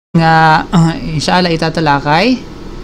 nga inshallah itatalakay.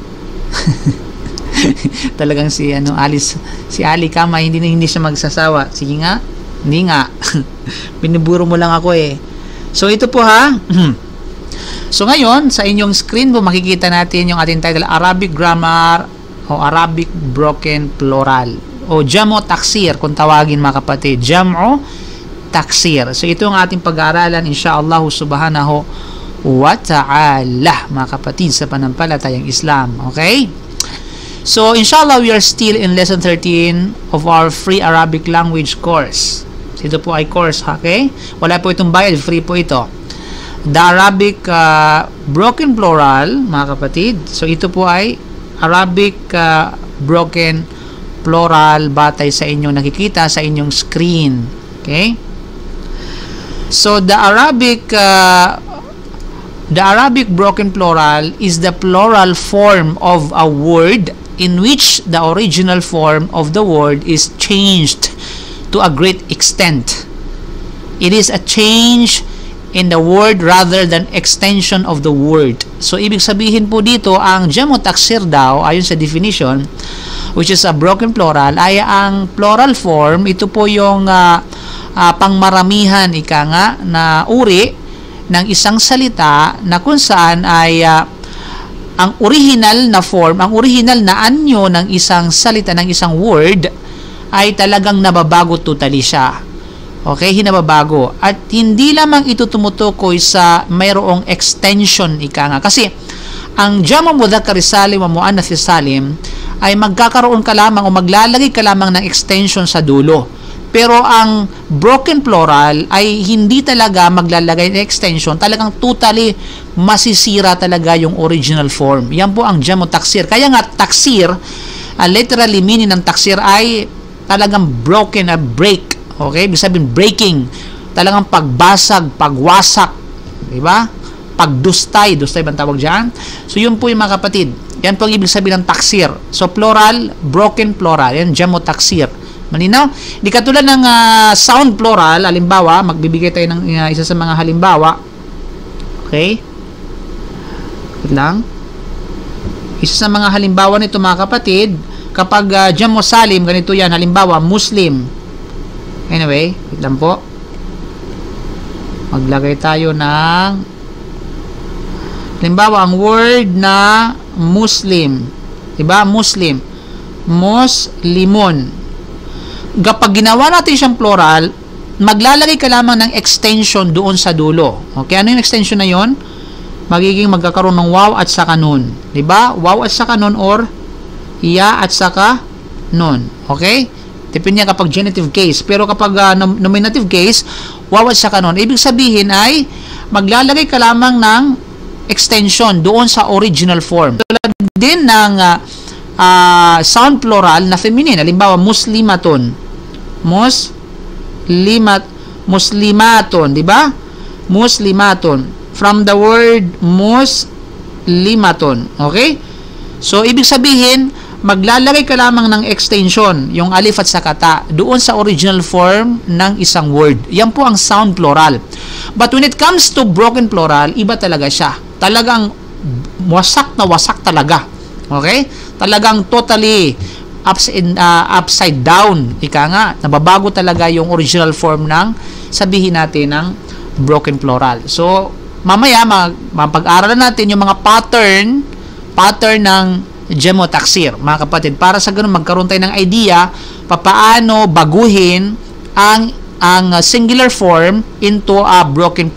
Talagang si Ali Kama hindi siya magsasawa. Sige nga. Hindi nga. Binuburo mo lang ako eh. So ito po ha. So ngayon sa inyong screen po makikita natin yung ating title, Arabic Grammar o Arabic Broken Plural o Jam'u Taksir kung tawagin mga kapatid. Jam'u Taksir. So ito ang ating pag-aaralan insyaallah subhanahu wa ta'ala mga kapatid sa panampalatayang Islam. Okay? So inshallah we are still in lesson 13 of our free Arabic language course. So, ito po ay course, okay? Wala po itong bayad, free po ito. The Arabic Broken Plural mga kapatid. So ito po ay Arabic Broken Plural batay sa inyong nakikita sa inyong screen. Okay? So the Arabic broken plural is the plural form of a word in which the original form of the word is changed to a great extent. It is a change in the word rather than extension of the word. So, ibig sabihin po dito, ang Jam'u Taksir daw, ayon sa definition, which is a broken plural, ay ang plural form, ito po yung pangmaramihan, ika nga, na uri ng isang salita na kung saan ay ang original na form, ang original na anyo ng isang salita, ng isang word ay talagang nababago totally siya. Okay, hinababago. At hindi lamang ito tumutukoy sa mayroong extension, ika nga. Kasi ang Jam'u Mudzakkar Salim o Muannath Salim ay magkakaroon ka lamang o maglalagay ka lamang ng extension sa dulo. Pero ang broken plural ay hindi talaga maglalagay ng extension, talagang totally masisira talaga yung original form. Yan po ang Jam'u Taksir. Kaya nga taksir, literally meaning ng taksir ay talagang broken, break. Okay? Ibig sabihin breaking. Talagang pagbasag, pagwasak. Diba? Pagdustay. Dustay ba ang tawag dyan? So yun po yung mga kapatid. Yan po ang ibig sabihin ng taksir. So plural, broken plural. Yan Jam'u Taksir. Malinaw? Di katulad ng sound plural, halimbawa, magbibigay tayo ng isa sa mga halimbawa. Okay? Wait lang. Isa sa mga halimbawa nito mga kapatid, kapag Jam'u Salim, ganito yan, halimbawa, Muslim. Anyway, wait lang po. Maglagay tayo ng halimbawa, ang word na Muslim. Diba? Muslim. Muslimun. Kapag ginawa natin siyang plural, maglalagay ka lamang ng extension doon sa dulo. Okay, ano yung extension na yon? Magiging magkakaroon ng waw at saka nun. Diba? Waw at saka nun or ya at saka nun. Okay? Depende kapag genitive case. Pero kapag nominative case, waw at saka nun. Ibig sabihin ay maglalagay ka lamang ng extension doon sa original form. Tulad din ng sound plural na feminine. Halimbawa, muslimatun. Muslimatun, di ba? Muslimatun. From the word muslimatun. Okay? So, ibig sabihin, maglalagay ka lamang ng extension, yung alif at sakata, doon sa original form ng isang word. Yan po ang sound plural. But when it comes to broken plural, iba talaga siya. Talagang wasak na wasak talaga. Okay? Talagang totally upside down. Ika nga, nababago talaga yung original form ng sabihin natin ng broken plural. So, mamaya mapag-aralan natin yung mga pattern ng Jam'u Taksir, mga kapatid, para sa ganun magkaroon tayo ng idea papaano baguhin ang singular form into a broken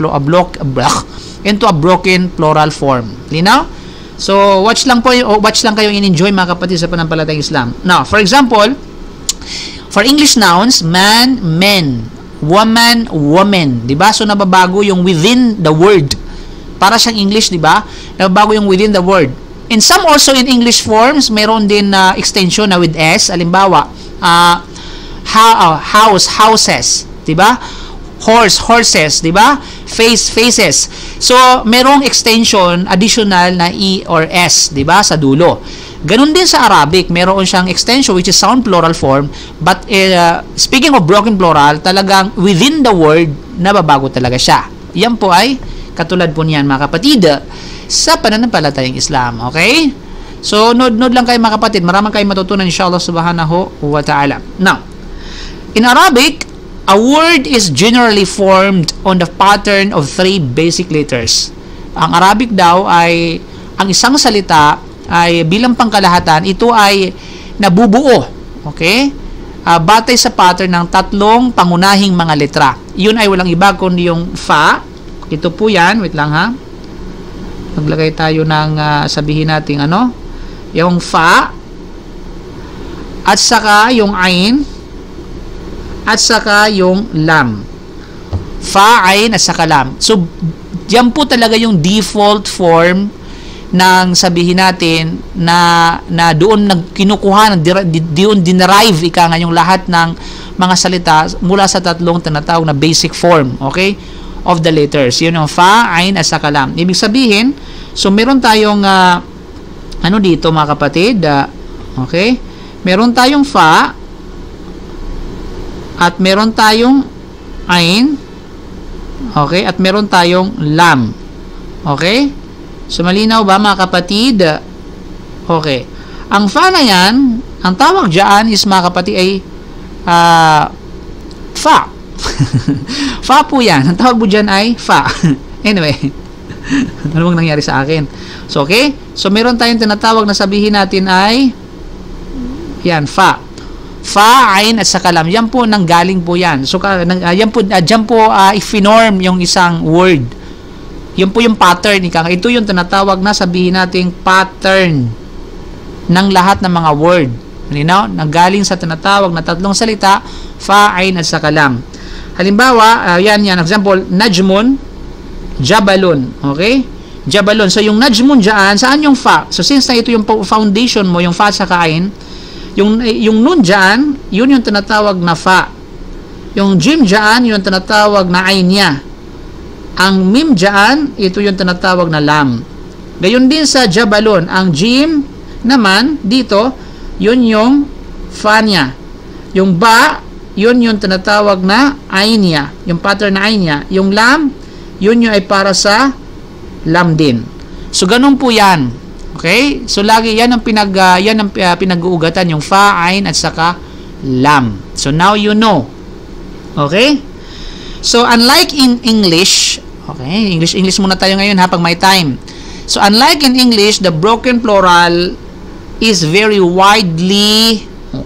plural form. Linaw? So, watch lang kayo in-enjoy mga kapatid sa panampalatayang Islam. Now, for example, for English nouns, man, men, woman, woman, 'di ba? So nababago yung within the word. Para siyang English, 'di ba? Nababago yung within the word. In some also in English forms, mayroon din extension na with s. Halimbawa, house, houses, 'di ba? Horse, horses, di ba? Face, faces. So, merong extension, additional na E or S, di ba? Sa dulo. Ganun din sa Arabic, meron siyang extension which is sound plural form. But, speaking of broken plural, talagang within the word, nababago talaga siya. Yan po ay Katulad po niyan mga kapatid sa pananampalatayang Islam. Okay? So, nod lang kayo mga kapatid. Maraming kayo matutunan inshallah subhanahu wa ta'ala. Now, in Arabic, a word is generally formed on the pattern of 3 basic letters. Ang Arabic daw ay, ang isang salita ay bilang pangkalahatan, ito ay nabubuo. Okay? Batay sa pattern ng 3 pangunahing mga letra. Yun ay walang iba kundi yung fa. Ito po yan. Wait lang ha. Maglagay tayo ng sabihin natin ano. Yung fa. At saka yung ain. At saka yung lam. Fa, ain, at saka lam. So, yan po talaga yung default form ng sabihin natin na doon kinukuha, doon dinerive ika nga yung lahat ng mga salita mula sa 3 tinatawag na basic form, okay, of the letters. Yun yung fa, ain, at saka lam. Ibig sabihin, so meron tayong ano dito mga kapatid, okay, meron tayong fa at meron tayong ain, okay, at meron tayong lam, okay. So, malinaw ba mga kapatid? Okay. Ang fa na yan, ang tawag dyan is mga kapatid ay fa. Fa po yan. Ang tawag po dyan ay fa. Anyway, ano bang nangyari sa akin? So, okay. So, meron tayong tinatawag na sabihin natin ay yan, fa. Fa, ain, at saka lam. Yan po, nanggaling po yan. So, yan po, dyan po i-norm yung isang word. Yun po yung pattern. Ito yung tinatawag na sabihin nating pattern ng lahat ng mga word. Nanggaling sa tinatawag na 3 salita, fa, ain, at saka lam. Halimbawa, yan, example, najmun, jabalun. Okay? Jabalun. So, yung najmun dyan, saan yung fa? So, since na ito yung foundation mo, yung fa at saka ain, yung nun dyan, yun yung tinatawag na fa. Yung jim dyan, yun yung tinatawag na ain niya. Ang mim dyan, ito yung tinatawag na lam. Gayon din sa jabalon. Ang jim naman, dito, yun yung fa niya. Yung ba, yun yung tinatawag na ain niya. Yung pattern na ain niya. Yung lam, yun yung ay para sa lam din. So, ganun po yan. Okay? So, lagi yan ang pinag-uugatan, yung fa, ain, at saka lam. So, now you know. Okay? So, unlike in English, okay, English muna tayo ngayon ha, pag may time. So, unlike in English, the broken plural is very widely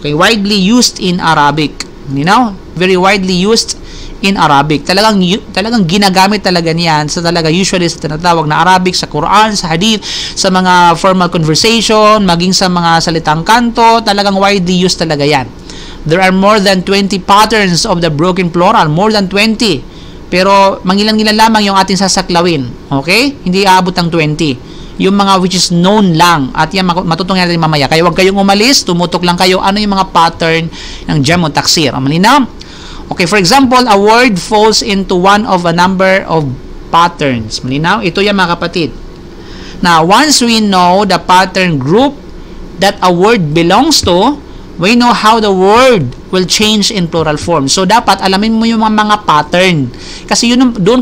used in Arabic. Very widely used in Arabic. Talagang ginagamit talaga niyan sa usually sa tinatawag na Arabic, sa Quran, sa Hadith, sa mga formal conversation, maging sa mga salitang kanto, talagang widely used talaga yan. There are more than 20 patterns of the broken plural. More than 20. Pero, mangilan-ngilan lamang yung ating sasaklawin. Okay? Hindi aabot ng 20. Yung mga which is known lang. At yan, matutungan natin mamaya. Kaya huwag kayong umalis. Tumutok lang kayo. Ano yung mga pattern ng jam o taksir. Malinaw? Okay, for example, a word falls into one of a number of patterns. Malinaw? Ito yan mga kapatid. Now, once we know the pattern group that a word belongs to, we know how the word will change in plural form. So dapat alamin mo yung mga pattern. Kasi yun doon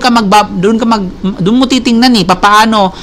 mo titingnan paano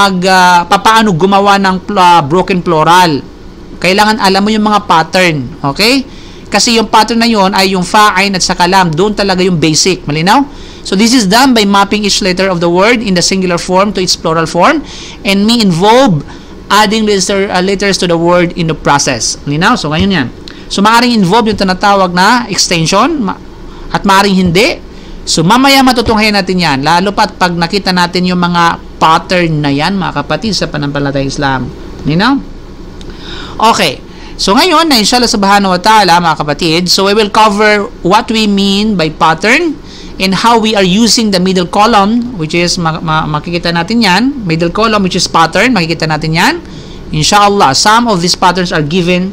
gumawa ng broken plural. Kailangan alam mo yung mga pattern, okay? Kasi yung pattern na yun ay yung fa, ain, at saka lam. Doon talaga yung basic. Malinaw? So this is done by mapping each letter of the word in the singular form to its plural form and may involve adding letters to the word in the process. Malinaw? So, ngayon yan. So, maaaring involve yung tinatawag na extension at maaaring hindi. So, mamaya matutunghayan natin yan. Lalo pat pag nakita natin yung mga pattern na yan, mga kapatid, sa pananampalatayang Islam. Malinaw? Okay. So, ngayon, na inshallah subhanahu wa ta'ala, mga kapatid, so we will cover what we mean by pattern and how we are using the middle column, which is, makikita natin yan, middle column, which is pattern, makikita natin yan. Inshallah, some of these patterns are given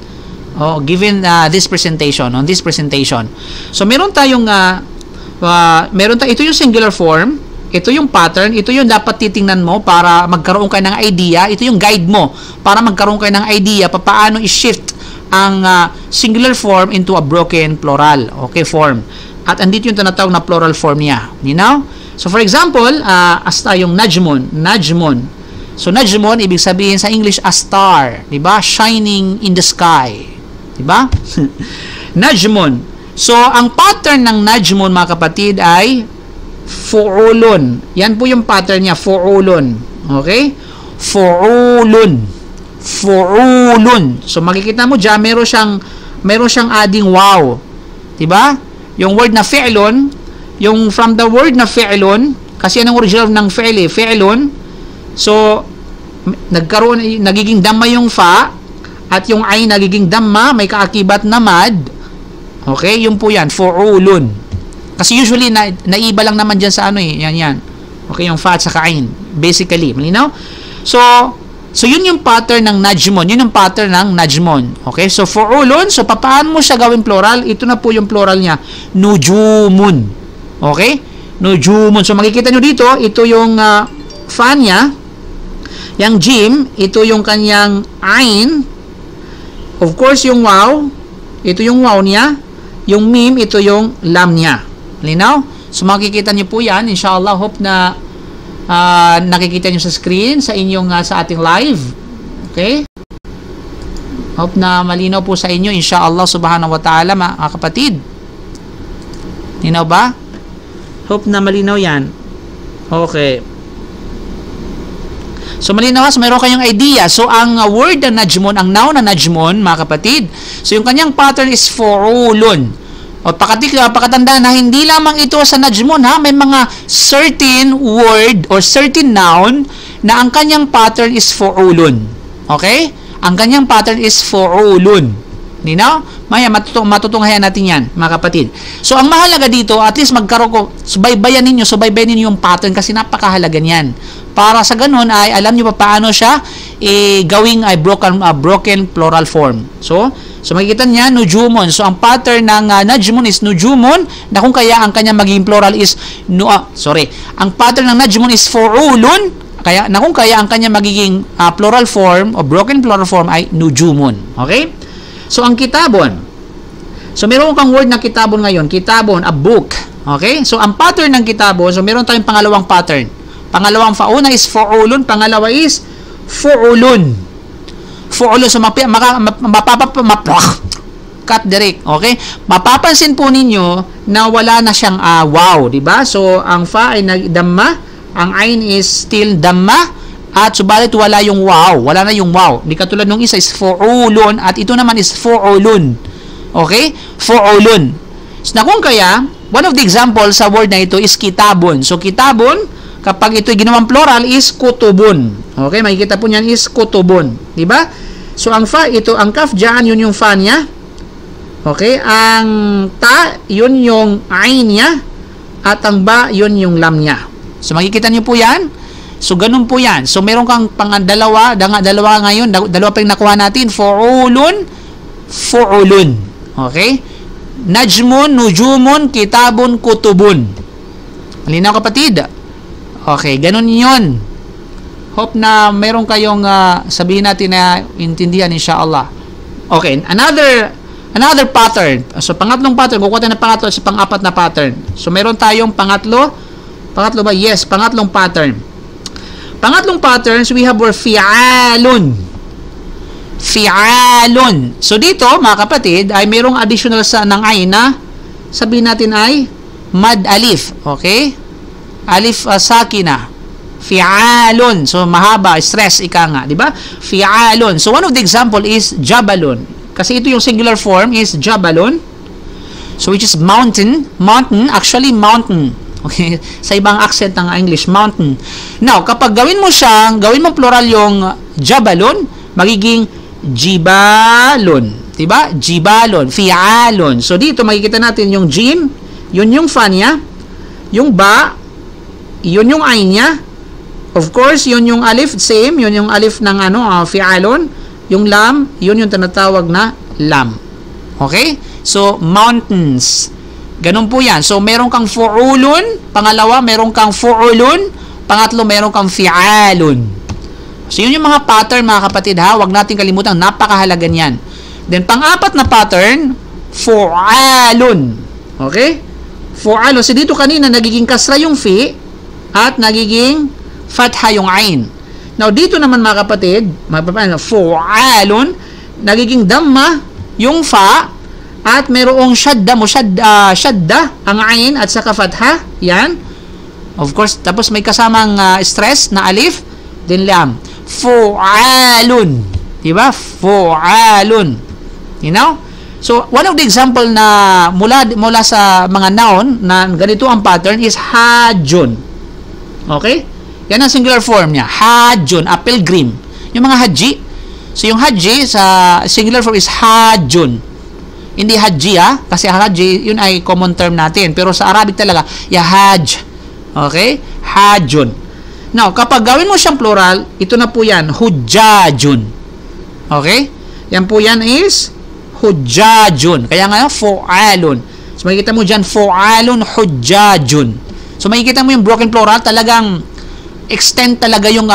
this presentation, on this presentation. So, meron tayong, ito yung singular form, ito yung pattern, ito yung dapat titingnan mo para magkaroon kayo ng idea, ito yung guide mo para magkaroon kayo ng idea paano i-shift ang singular form into a broken plural, okay, form. At andito yung tinatawag na plural form niya. So for example, asta yung najmun, najmun. So najmun ibig sabihin sa English a star, 'di ba? Shining in the sky, 'di ba? Najmun. So ang pattern ng najmun mga kapatid ay fu'ulun. Yan po yung pattern niya, fu'ulun. Okay? Fu'ulun. Fu'ulun. So makikita mo diyan meron siyang adding wow. 'Di ba? Yung word na fi'lun, yung from the word na fi'lun, kasi anong original ng fi'li, fi'lun. So nagiging damma yung fa at yung ay nagiging damma, may kaakibat na mad. Okay? Yun po yan, fu'ulun. Kasi usually naiba lang naman diyan sa ano eh, yan. Okay, yung fa at saka ain. Basically, malinaw? So yun yung pattern ng najmun. Yun yung pattern ng najmun. Okay? So fu'ulun, so paano mo siya gawin plural? Ito na po yung plural niya, nujumun. Okay? Nujumun. So makikita nyo dito, ito yung fa niya. Yang jim, ito yung kanyang ain. Of course, yung wow, ito yung wow niya. Yung mim, ito yung lam niya. Linaw? So makikita nyo po yan. Inshallah, hope na nakikita nyo sa screen sa inyong sa ating live. Okay? Hope na malinaw po sa inyo. Inshallah, subhanahu wa ta'ala, mga kapatid. Linaw ba? Hope na malinaw yan. Okay. So malinaw, so meron kayong idea. So ang word na najmun, ang noun na najmun, mga kapatid, so yung kanyang pattern is fu'ulun. O pakatanda na hindi lamang ito sa najmun, ha, may mga certain word or certain noun na ang kanyang pattern is fu'ulun. Okay? Ang kanyang pattern is fu'ulun. Nino? Maya matutunghayan natin yan, mga kapatid. So ang mahalaga dito, at least magkaroon ko, subaybayan ninyo yung pattern kasi napakahalaga niyan. Para sa ganun ay alam niyo pa paano siya gawing ay broken plural form. So makikita niya nujumun. So ang pattern ng najmun is nujumun, na kung kaya ang kanya magiging plural is ang pattern ng najmun is fu'ulun, kaya na kung kaya ang kanya magiging plural form o broken plural form ay nujumun. Okay? So ang kitabon. So meron kang word na kitabon ngayon, kitabon, a book. Okay? So ang pattern ng kitabon, so meron tayong pangalawang pattern. Pangalawang fauna is fu'ulun, pangalawa is fu'ulun. Fu'ulun. So cut direct, okay? Mapapansin po ninyo na wala na siyang wow, di ba? So ang fa ay nagdamma, ang ain is still damma, at subalit wala yung wow, wala na yung wow. Di katulad nung isa is fu'ulun at ito naman is fu'ulun. Okay? Fu'ulun. So na kung kaya, one of the examples sa word na ito is kitabon. So kitabon, kapag ito ginawang plural is kutubun. Okay, makikita po niyan is kutubun, 'di ba? So ang fa ito, ang kaf diyan, yun yung fa niya. Okay, ang ta yun yung ain niya at ang ba yun yung lam niya. So makikita niyo po 'yan. So ganun po 'yan. So meron kang dalawa ngayon, dalawa pa yung nakuha natin, fu'ulun, fu'ulun. Okay? Najmun, nujumun, kitabun, kutubun. Malinaw kapatid? Okay, ganun yun. Hope na meron kayong sabihin natin na intindihan inshallah. Okay, another pattern. So pangatlong pattern, kukuha tayo ng pangatlo sa pang-apat na pattern. So meron tayong pangatlo ba? Yes, pangatlong pattern. Pangatlong patterns, we have word fi'alun. Fi'alun. So dito, mga kapatid, ay merong additional ng ay na sabihin natin ay mad alif. Okay? Alif sakina. Fi'alun. So mahaba, stress ika nga, di ba? Fi'alun. So one of the example is jabalun. Kasi ito yung singular form is jabalun. So which is mountain, actually mountain. Okay? Sa ibang accent ng English, mountain. Now, kapag gawin mo plural yung jabalun, magiging jibalun. Diba? Jibalun. Fi'alun. So dito makikita natin yung jim, yun yung fa niya, yung ba, yun yung ain niya. Of course, yun yung alif, same, yun yung alif ng fi'alun. Yung lam, yun yung tinatawag na lam. Okay? So, mountains. Ganun po yan. So, meron kang fu'ulun, pangalawa, meron kang fu'ulun, pangatlo, meron kang fi'alun. So, yun yung mga pattern, mga kapatid, ha? Huwag natin kalimutan, napakahalaga niyan. Then, pang-apat na pattern, fu'alun. Okay? Fu'alun. So, dito kanina, nagiging kasra yung fi, at nagiging fatha yung ain. Now, dito naman mga kapatid, fu'alun, nagiging damma yung fa, at mayroong shadda ang ain at saka fatha. Yan. Of course, tapos may kasamang stress na alif, din lam. Fu'alun. Diba? Fu'alun. You know? So, one of the example na mula sa mga noun na ganito ang pattern is hajjun. Okay? Yan ang singular form niya. Hajjun, a pilgrim. Yung mga haji. So, yung haji sa singular form is hajjun. Hindi haji kasi haji, yun ay common term natin. Pero sa Arabic talaga, hajj. Okay? Hajjun. Now, kapag gawin mo siyang plural, ito na po yan, hujjajun. Okay? Yan po yan is hujjajun. Kaya nga, fu'alun. So, makikita mo dyan, fu'alun, hujjajun. So, makikita mo yung broken plural, talagang extend talaga yung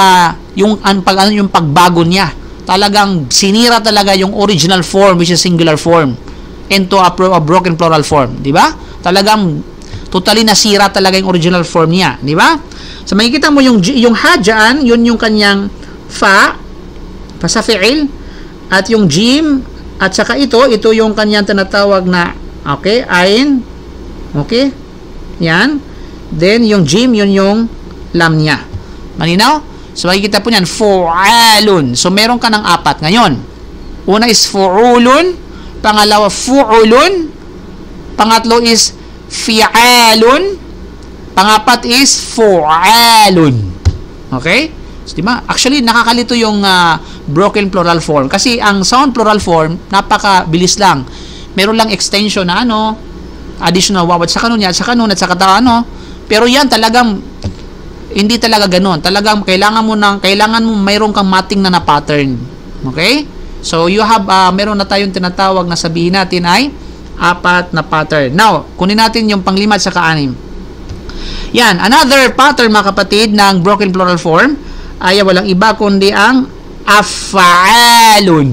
pagbago niya. Talagang sinira talaga yung original form, which is singular form, into a broken plural form. Di ba? Talagang totally nasira talaga yung original form niya. Di ba? So, makikita mo yung hajaan, yun yung kanyang fa sa fi'il, at yung jim, at saka ito yung kanyang tinatawag na, okay, ain, okay, yan, then yung jim, yun yung lam niya. Malinaw? So, makikita po niyan, fu'alun. So, meron ka ng apat ngayon. Una is fu'ulun, pangalawa fu'ulun, pangatlo is fi'alun, pangapat is fu'alun. Okay? So, diba? Actually, nakakalito yung broken plural form. Kasi ang sound plural form, napakabilis lang. Meron lang extension na additional waw at saka nun, at saka nun, at saka pero yan talagang hindi talaga ganoon. Talagang kailangan mo mayroon kang mating na pattern. Okay? So, you have, meron na tayong tinatawag na sabihin natin ay apat na pattern. Now, kunin natin yung panglima at saka anim. Yan. Another pattern, mga kapatid, ng broken plural form ay walang iba kundi ang af'alun.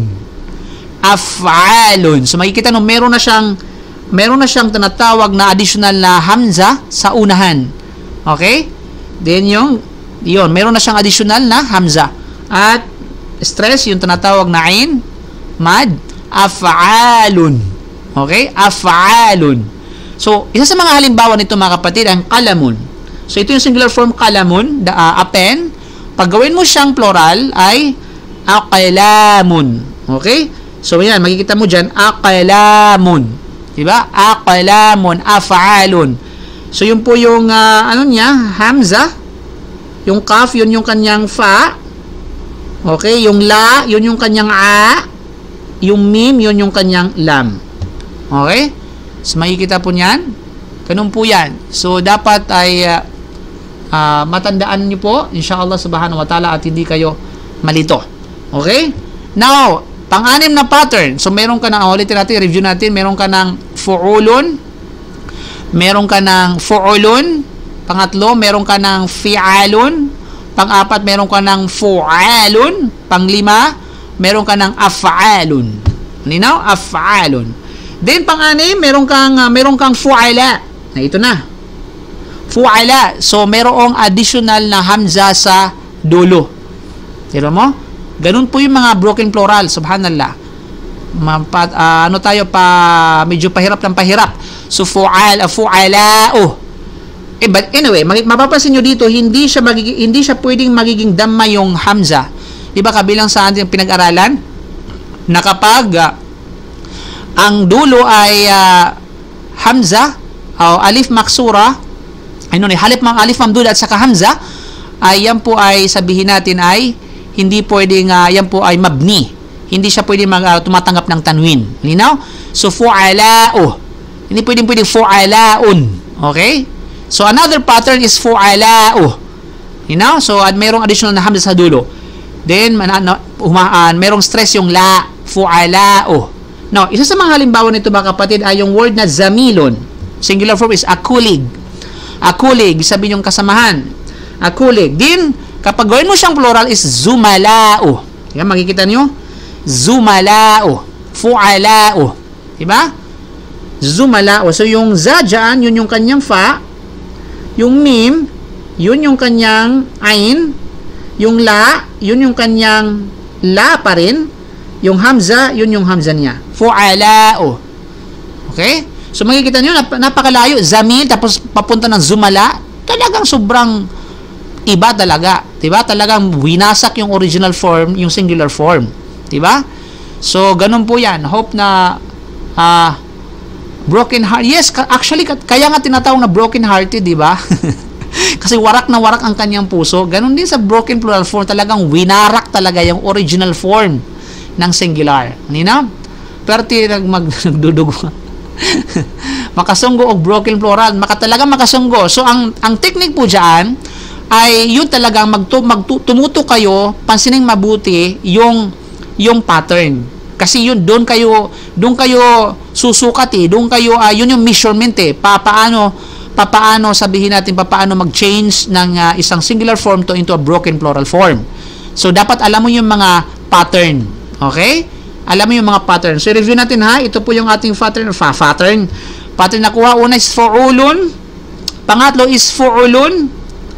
Af'alun. So, makikita nyo, meron na siyang tinatawag na additional na hamza sa unahan. Okay? Then meron na siyang additional na hamza. At stress, yung tinatawag na ain, mad, af'alun. Okay? Af'alun. So, isa sa mga halimbawa nito, mga kapatid, ang qalamun. So, ito yung singular form qalamun, a pen. Pag gawin mo siyang plural, ay aqlamun. Okay? So, yan, makikita mo dyan, aqlamun. Diba? Aqlamun, af'alun. So, yun po yung, hamza. Yung kaf, yun yung kanyang fa. Okay? Yung la, yun yung kanyang a. Yung mim, yun yung kanyang lam. Okay? So, makikita po niyan. Ganun po yan. So, dapat ay matandaan nyo po, inshallah subhanahu wa ta'ala, at hindi kayo malito. Okay? Now, pang-anim na pattern. So, meron ka ng, ulitin natin, review natin, meron ka ng fu'ulun, meron ka ng fu'ulun, pangatlo, meron ka ng fi'alun, pang-apat, meron ka ng fu'alun, panglima, meron ka ng af'alun. Ninaw? Af'alun. Then, pang-anim, meron kang fu'ala. Na ito na. Fu'ala. So, merong additional na hamza sa dulo. Tira mo? Ganun po yung mga broken plural. Subhanallah. Medyo pahirap ng pahirap. So, fu'ala'u. But anyway, mapapansin nyo dito, hindi siya pwedeng magiging damma yung hamza. Diba kabilang sa ating pinag-aralan? Na kapag ang dulo ay hamza, o alif maksura, halip mang alif mamdud at saka hamza, ay yan po ay sabihin natin ay hindi pwedeng, yan po ay mabni. Hindi siya pwedeng tumatanggap ng tanwin. Linaw? So, fu'ala'u. Hindi pwedeng fu'ala'un. Okay? So, another pattern is fu'ala'u. Linaw? So, mayroong additional na hamza sa dulo. Then, mayroong stress yung la. Fu'ala'u. Now, isa sa mga halimbawa nito, mga kapatid, ay yung word na zamilon. Singular form is akulig. Akulig, sabi yung kasamahan. Akulig. Din, kapag gawin mo siyang plural is zumala'u. Yan, makikita niyo? Zumala'u. Fu'ala'u. Diba? Zumala'u. So, yung za dyan, yun yung kanyang fa. Yung mim, yun yung kanyang ain. Yung la, yun yung kanyang la pa rin. Yung hamza, yun yung hamza niya. Fu'ala'u. Okay? So makikita nyo, napakalayo. Zamil, tapos papunta ng zumala. Talagang sobrang iba talaga. Diba? Talagang winasak yung original form, yung singular form. Diba? So, ganun po yan. Hope na broken heart. Yes, actually, kaya nga tinatawag na broken hearted, diba? Kasi warak na warak ang kanyang puso. Ganun din sa broken plural form. Talagang winarak talaga yung original form ng singular. Nina? Pero nagdudugo. Makasunggo o broken plural. Talagang makasunggo. So, ang technique po dyan ay yun talagang tumuto kayo, pansinin mabuti yung pattern. Kasi yun, doon kayo susukat doon kayo, yun yung measurement papaano sabihin natin, papaano mag-change ng isang singular form into a broken plural form. So, dapat alam mo yung mga pattern. Okay? Alam mo yung mga pattern. So, review natin ha. Ito po yung ating pattern. Pattern na kuha. Una is fu'ulun. Pangatlo is fu'ulun.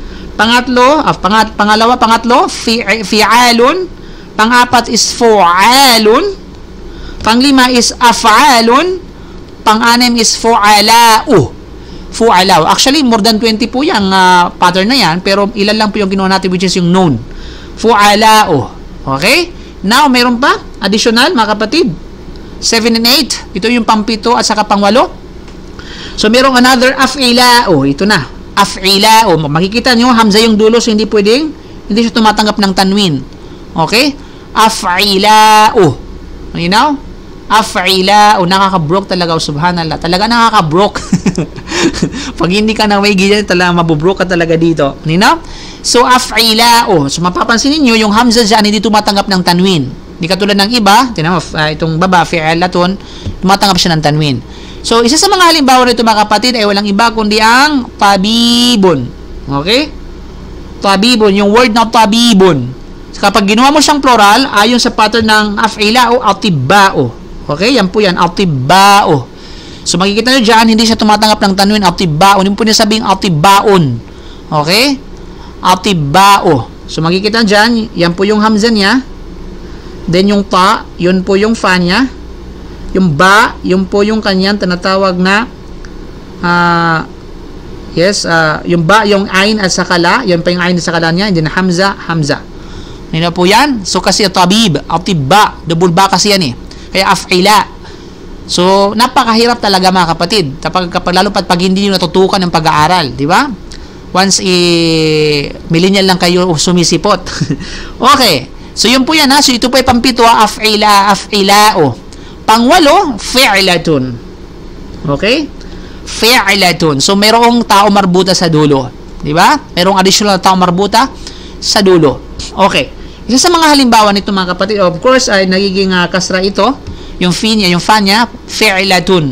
Pangatlo, fi'alun. Pang-apat is fu'alun. Panglima is af'alun. Pang-anim is fu'ala'u. Fu'ala'u. Actually, more than 20 po yung pattern na yan, pero ilan lang po yung ginawa natin, which is yung known. Fu'ala'u. Okay? Now, meron pa? Additional, mga kapatid. 7 and 8. Ito yung pang-7 at saka pang-8. So, merong another af'ila'u. Ito na. Af'ila'u. Makikita nyo, hamza yung dulo, so hindi siya tumatanggap ng tanwin. Okay? Af'ila'u. Malinaw? Af'ila'u. Nakaka-broke talaga. Subhanallah. Talaga nakaka-broke. Pag hindi ka na may ganyan, talaga mabubroke ka talaga dito. Malinaw? So, af'ila'u. So, mapapansin niyo yung hamza dyan, hindi tumatanggap ng tanwin. Hindi katulad ng iba, itong baba, fi'alatun, tumatanggap siya ng tanwin. So, isa sa mga halimbawa nito mga kapatid ay walang iba kundi ang tabibun. Okay? Tabibun, yung word na tabibun. So, kapag ginawa mo siyang plural, ayon sa pattern ng af'ila'u, atibba'u. Okay? Yan po yan, atibba'u. So, makikita nyo dyan, hindi siya tumatanggap ng tanwin, atibba'u. Hindi po niya sabing atibba'un. Okay? Atibba'u. So, makikita dyan, yan po yung hamza niya. Then, yung ta, yun po yung fa niya. Yung ba, yun po yung kanyang tinatawag na yung ba, yung ain at sakala, yun pa yung ain at sakala niya, hindi na hamza. Nila po yan. So, kasi tabib, atibba, double ba kasi yan Kaya af'ila. So, napakahirap talaga mga kapatid. Kapag lalo pag hindi nyo natutukan ng pag-aaral, di ba? Once millennial lang kayo sumisipot. Okay. So, yun po yan So, ito po ay pang-7, af'ila'u. Pang-8, fi'latun. Okay? Fi'latun. So, mayroong tao marbuta sa dulo. Di ba? Mayroong additional tao marbuta sa dulo. Okay. Isa sa mga halimbawa nito mga kapatid, of course, ay nagiging kasra ito. Yung fa niya, fi'latun.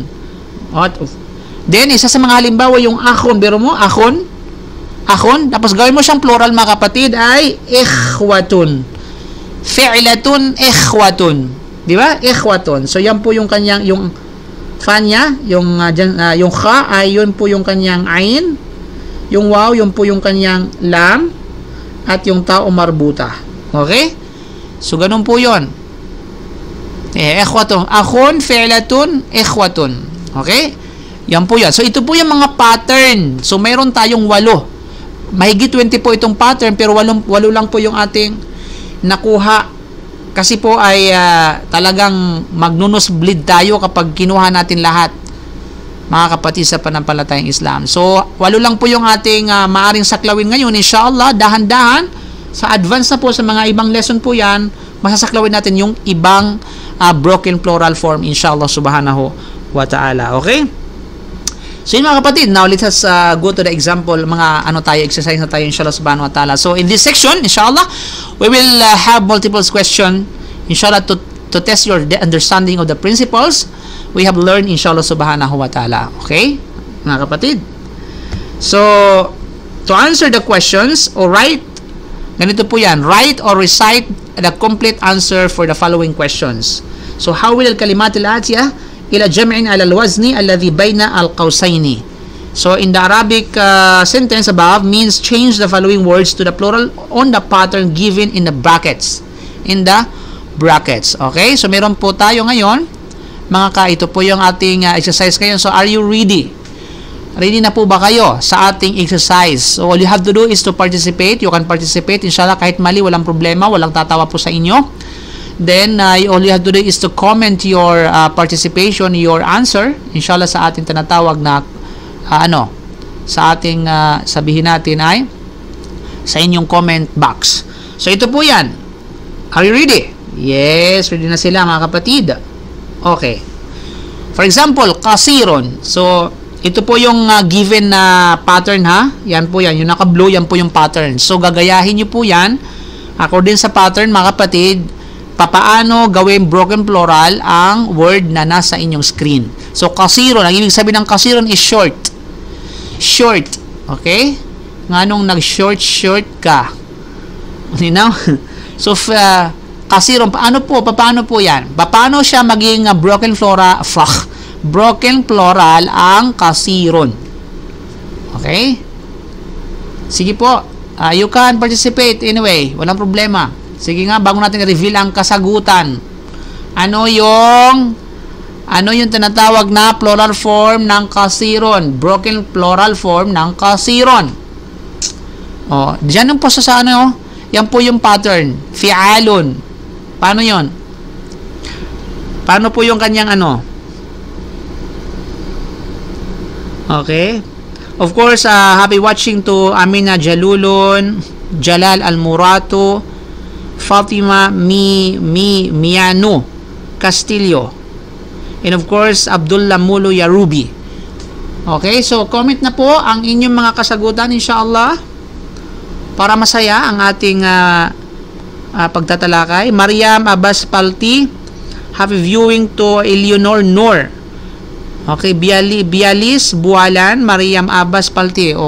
Then, isa sa mga halimbawa, yung akhon. Biro mo, akhon. Tapos gawin mo siyang plural mga kapatid ay ikhwatun. Fi'latun, ikhwatun. Di ba? Ikhwatun. So, yan po yung kanyang, yung fa niya, yung kha ay yun po yung kanyang ain. Yung waw, yun po yung kanyang lam. At yung tao marbuta. Okay? So, ganun po yun. Ikhwatun. Akhon, fi'latun, ikhwatun. Okay? Yan po yan. So, ito po yung mga pattern. So, mayroon tayong 8. Mahigit 20 po itong pattern, pero 8 lang po yung ating nakuha. Kasi po ay talagang magnunosbleed tayo kapag kinuha natin lahat, mga kapatid sa panampalatayang Islam. So, 8 lang po yung ating maaring saklawin ngayon. Inshallah, dahan-dahan, sa advance na po sa mga ibang lesson po yan, masasaklawin natin yung ibang broken plural form, inshallah subhanahu wa ta'ala. Okay? So, yun mga kapatid, now let us go to the example, mga exercise na tayo, inshallah subhanahu wa ta'ala. So, in this section, inshallah, we will have multiple questions, inshallah, to test your understanding of the principles we have learned, inshallah subhanahu wa ta'ala. Okay? Mga kapatid. So, to answer the questions, or write, ganito po yan, write or recite the complete answer for the following questions. So, how will al-kalimat al-atiyah ila jam'in ala al-wazni alladhi bayna al-qawsayni. So, in the Arabic sentence above means change the following words to the plural on the pattern given in the brackets. In the brackets. Okay? So, meron po tayo ngayon. Mga ka, ito po yung ating exercise ngayon. So, are you ready? Ready na po ba kayo sa ating exercise? So, all you have to do is to participate. You can participate. Inshallah, kahit mali, walang problema. Walang tatawa po sa inyo. Then, all you have to do is to comment your participation, your answer. Inshallah, sa ating tinatawag na sa ating sabihin natin ay sa inyong comment box. So, ito po yan. Are you ready? Yes, ready na sila mga kapatid. Okay. For example, kasiron. So, ito po yung given na pattern ha. Yan po yan. Yung naka-blue, yan po yung pattern. So, gagayahin nyo po yan. According sa pattern mga kapatid, papaano gawin broken plural ang word na nasa inyong screen. So, kasiron. Ang ibig sabihin ng kasiron is short. Short. Okay? Nganong nag-short ka? You know? So, kasiron, paano po yan? Paano siya maging broken plural ang kasiron? Okay? Sige po. You can participate anyway. Walang problema. Sige nga, bago natin reveal ang kasagutan. Ano yung tinatawag na plural form ng kasiron? Broken plural form ng kasiron. Oh, diyan yung po sa ano, yan po yung pattern. Fi'alun. Paano yon? Paano po yung kanyang ano? Okay. Of course, happy watching to Amina Jalulon, Jalal Almurato, Fatima Miano Castillo, and of course, Abdullah Mulo Yarubi. Okay, so comment na po ang inyong mga kasagutan inshallah para masaya ang ating pagtatalakay. Mariam Abbas Palti, happy viewing to Eleanor Noor. Okay, Bialis Bualan, Mariam Abbas Palti.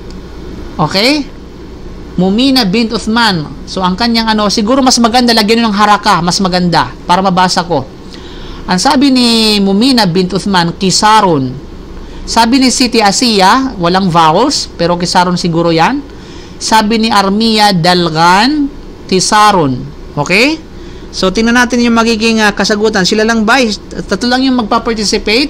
Okay? Mumina bint Uthman. So, ang kanyang siguro mas maganda, lagyan ng haraka, mas maganda, para mabasa ko. Ang sabi ni Mumina bint Uthman, kisarun. Sabi ni Siti Asiya, walang vowels, pero kisarun siguro yan. Sabi ni Armia Dalgan, kisarun. Okay? So, tingnan natin yung magiging kasagutan. Sila lang ba? Tatlo lang yung magpa-participate?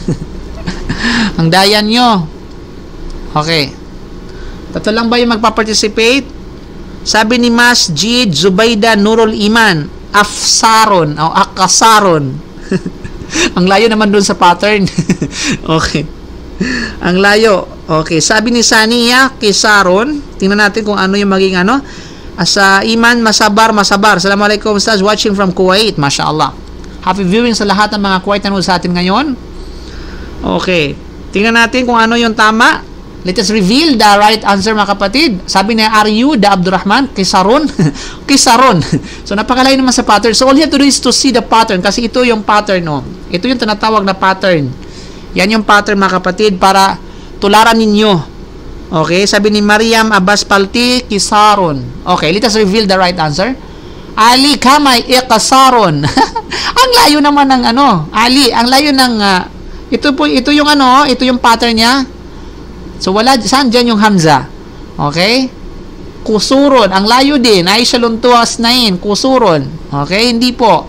Ang dayan nyo. Okay. Tatlo lang ba yung magpa-participate? Sabi ni Masjid Zubayda Nurul Iman, afsaron o akasaron. Ang layo naman dun sa pattern. Okay. Ang layo. Okay. Sabi ni Saniya Kisaron. Tingnan natin kung ano yung maging Asa Iman Masabar. Assalamualaikum Ustaz, watching from Kuwait. MashaAllah. Happy viewing sa lahat ng mga Kuwait na sa atin ngayon. Okay. Tingnan natin kung ano yung tama. Let us reveal the right answer mga kapatid. Sabi na, are you the Abdurrahman? Kisaron? Kisaron. So, napakalayo naman sa pattern. So, all you have to do is to see the pattern. Kasi ito yung pattern, no? Ito yung tinatawag na pattern. Yan yung pattern mga kapatid para tularan ninyo. Okay? Sabi ni Mariam Abbas Palti, Kisaron. Okay, let us reveal the right answer. Ali Kamay Ikasaron. Ang layo naman ng Ali, ang layo ng ito yung pattern niya. So, saan dyan yung Hamza? Okay? Kusuron. Ang layo din. Ay saluntuas na yun. Kusuron. Okay? Hindi po.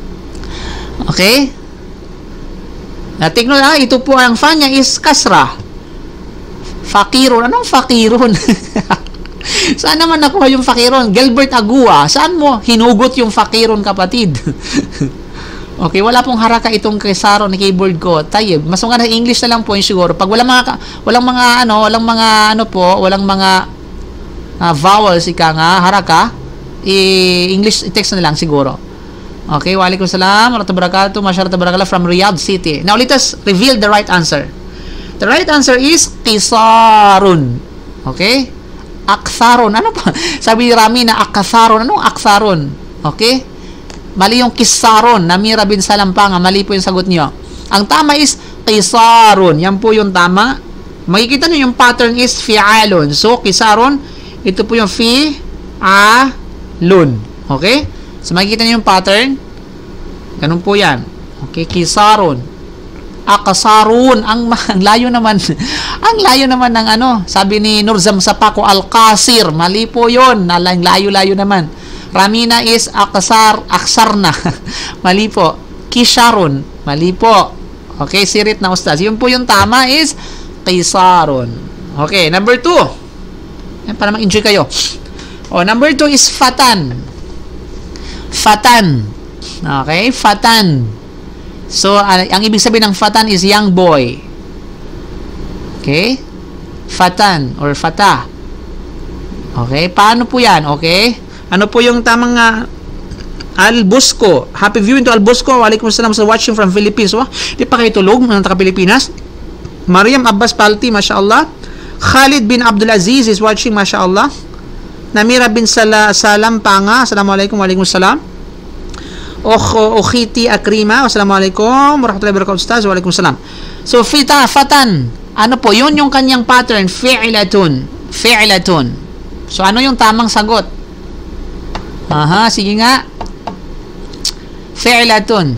Okay? Tignan ito po ang fan niya is kasra. Fakiron. Anong fakiron? Saan naman nakuha yung fakiron? Gilbert Agua. Saan mo hinugot yung fakiron, kapatid? Okay, wala pong haraka itong kesaro na keyboard ko. Tayo, mas mga English na lang po yung siguro. Pag walang mga vowels haraka, English text na lang siguro. Okay, waalaikumsalam warahmatullahi wabarakatuh. Masyaallah tabarakallah from Riyadh City. Now let us reveal the right answer. The right answer is kisarun. Okay? Aktharun. Ano pa? Sabi ni Rami na aktharun. Anong aktharun? Okay? Mali yung kisaron. Namira bin Salampanga. Mali po yung sagot nyo. Ang tama is kisarun. Yan po yung tama. Makikita nyo yung pattern is fi'alun. So, kisaron. Ito po yung fi'alun. Okay? So, makikita nyo yung pattern. Ganun po yan. Okay? Kisarun. aqsarun. Ang layo naman. Ang layo naman ng ano. Sabi ni Nurzam Sapako, al-qasir. Mali po yun. Layo-layo naman. Ramina is aksarna. Mali po. Kisharun. Mali po. Okay, sirit na ustaz. Yun po yung tama is qisarun. Okay, number 2. Yan, para mag-enjoy kayo. Number 2 is fatan. Fatan. Okay, fatan. So, ang ibig sabihin ng fatan is young boy. Okay? Fatan or fata. Okay, paano po yan? Okay? Ano po yung tamang Al-Busco? Happy viewing to Al-Busco. Waalaikumsalam sa watching from Philippines. Di pa kayo tulog, mga taga-Pilipinas. Mariam Abbas Palti, mashallah. Khalid bin Abdul Aziz is watching, mashallah. Namira bin Salampanga, assalamualaikum, waalaikumsalam. Okhiti Akrima, assalamualaikum, warahmatullahi wabarakatuh, ustaz, waalaikumsalam. So, fatan, ano po, yun yung kanyang pattern, fi'latun. So, ano yung tamang sagot? Sige nga. Fi'latun.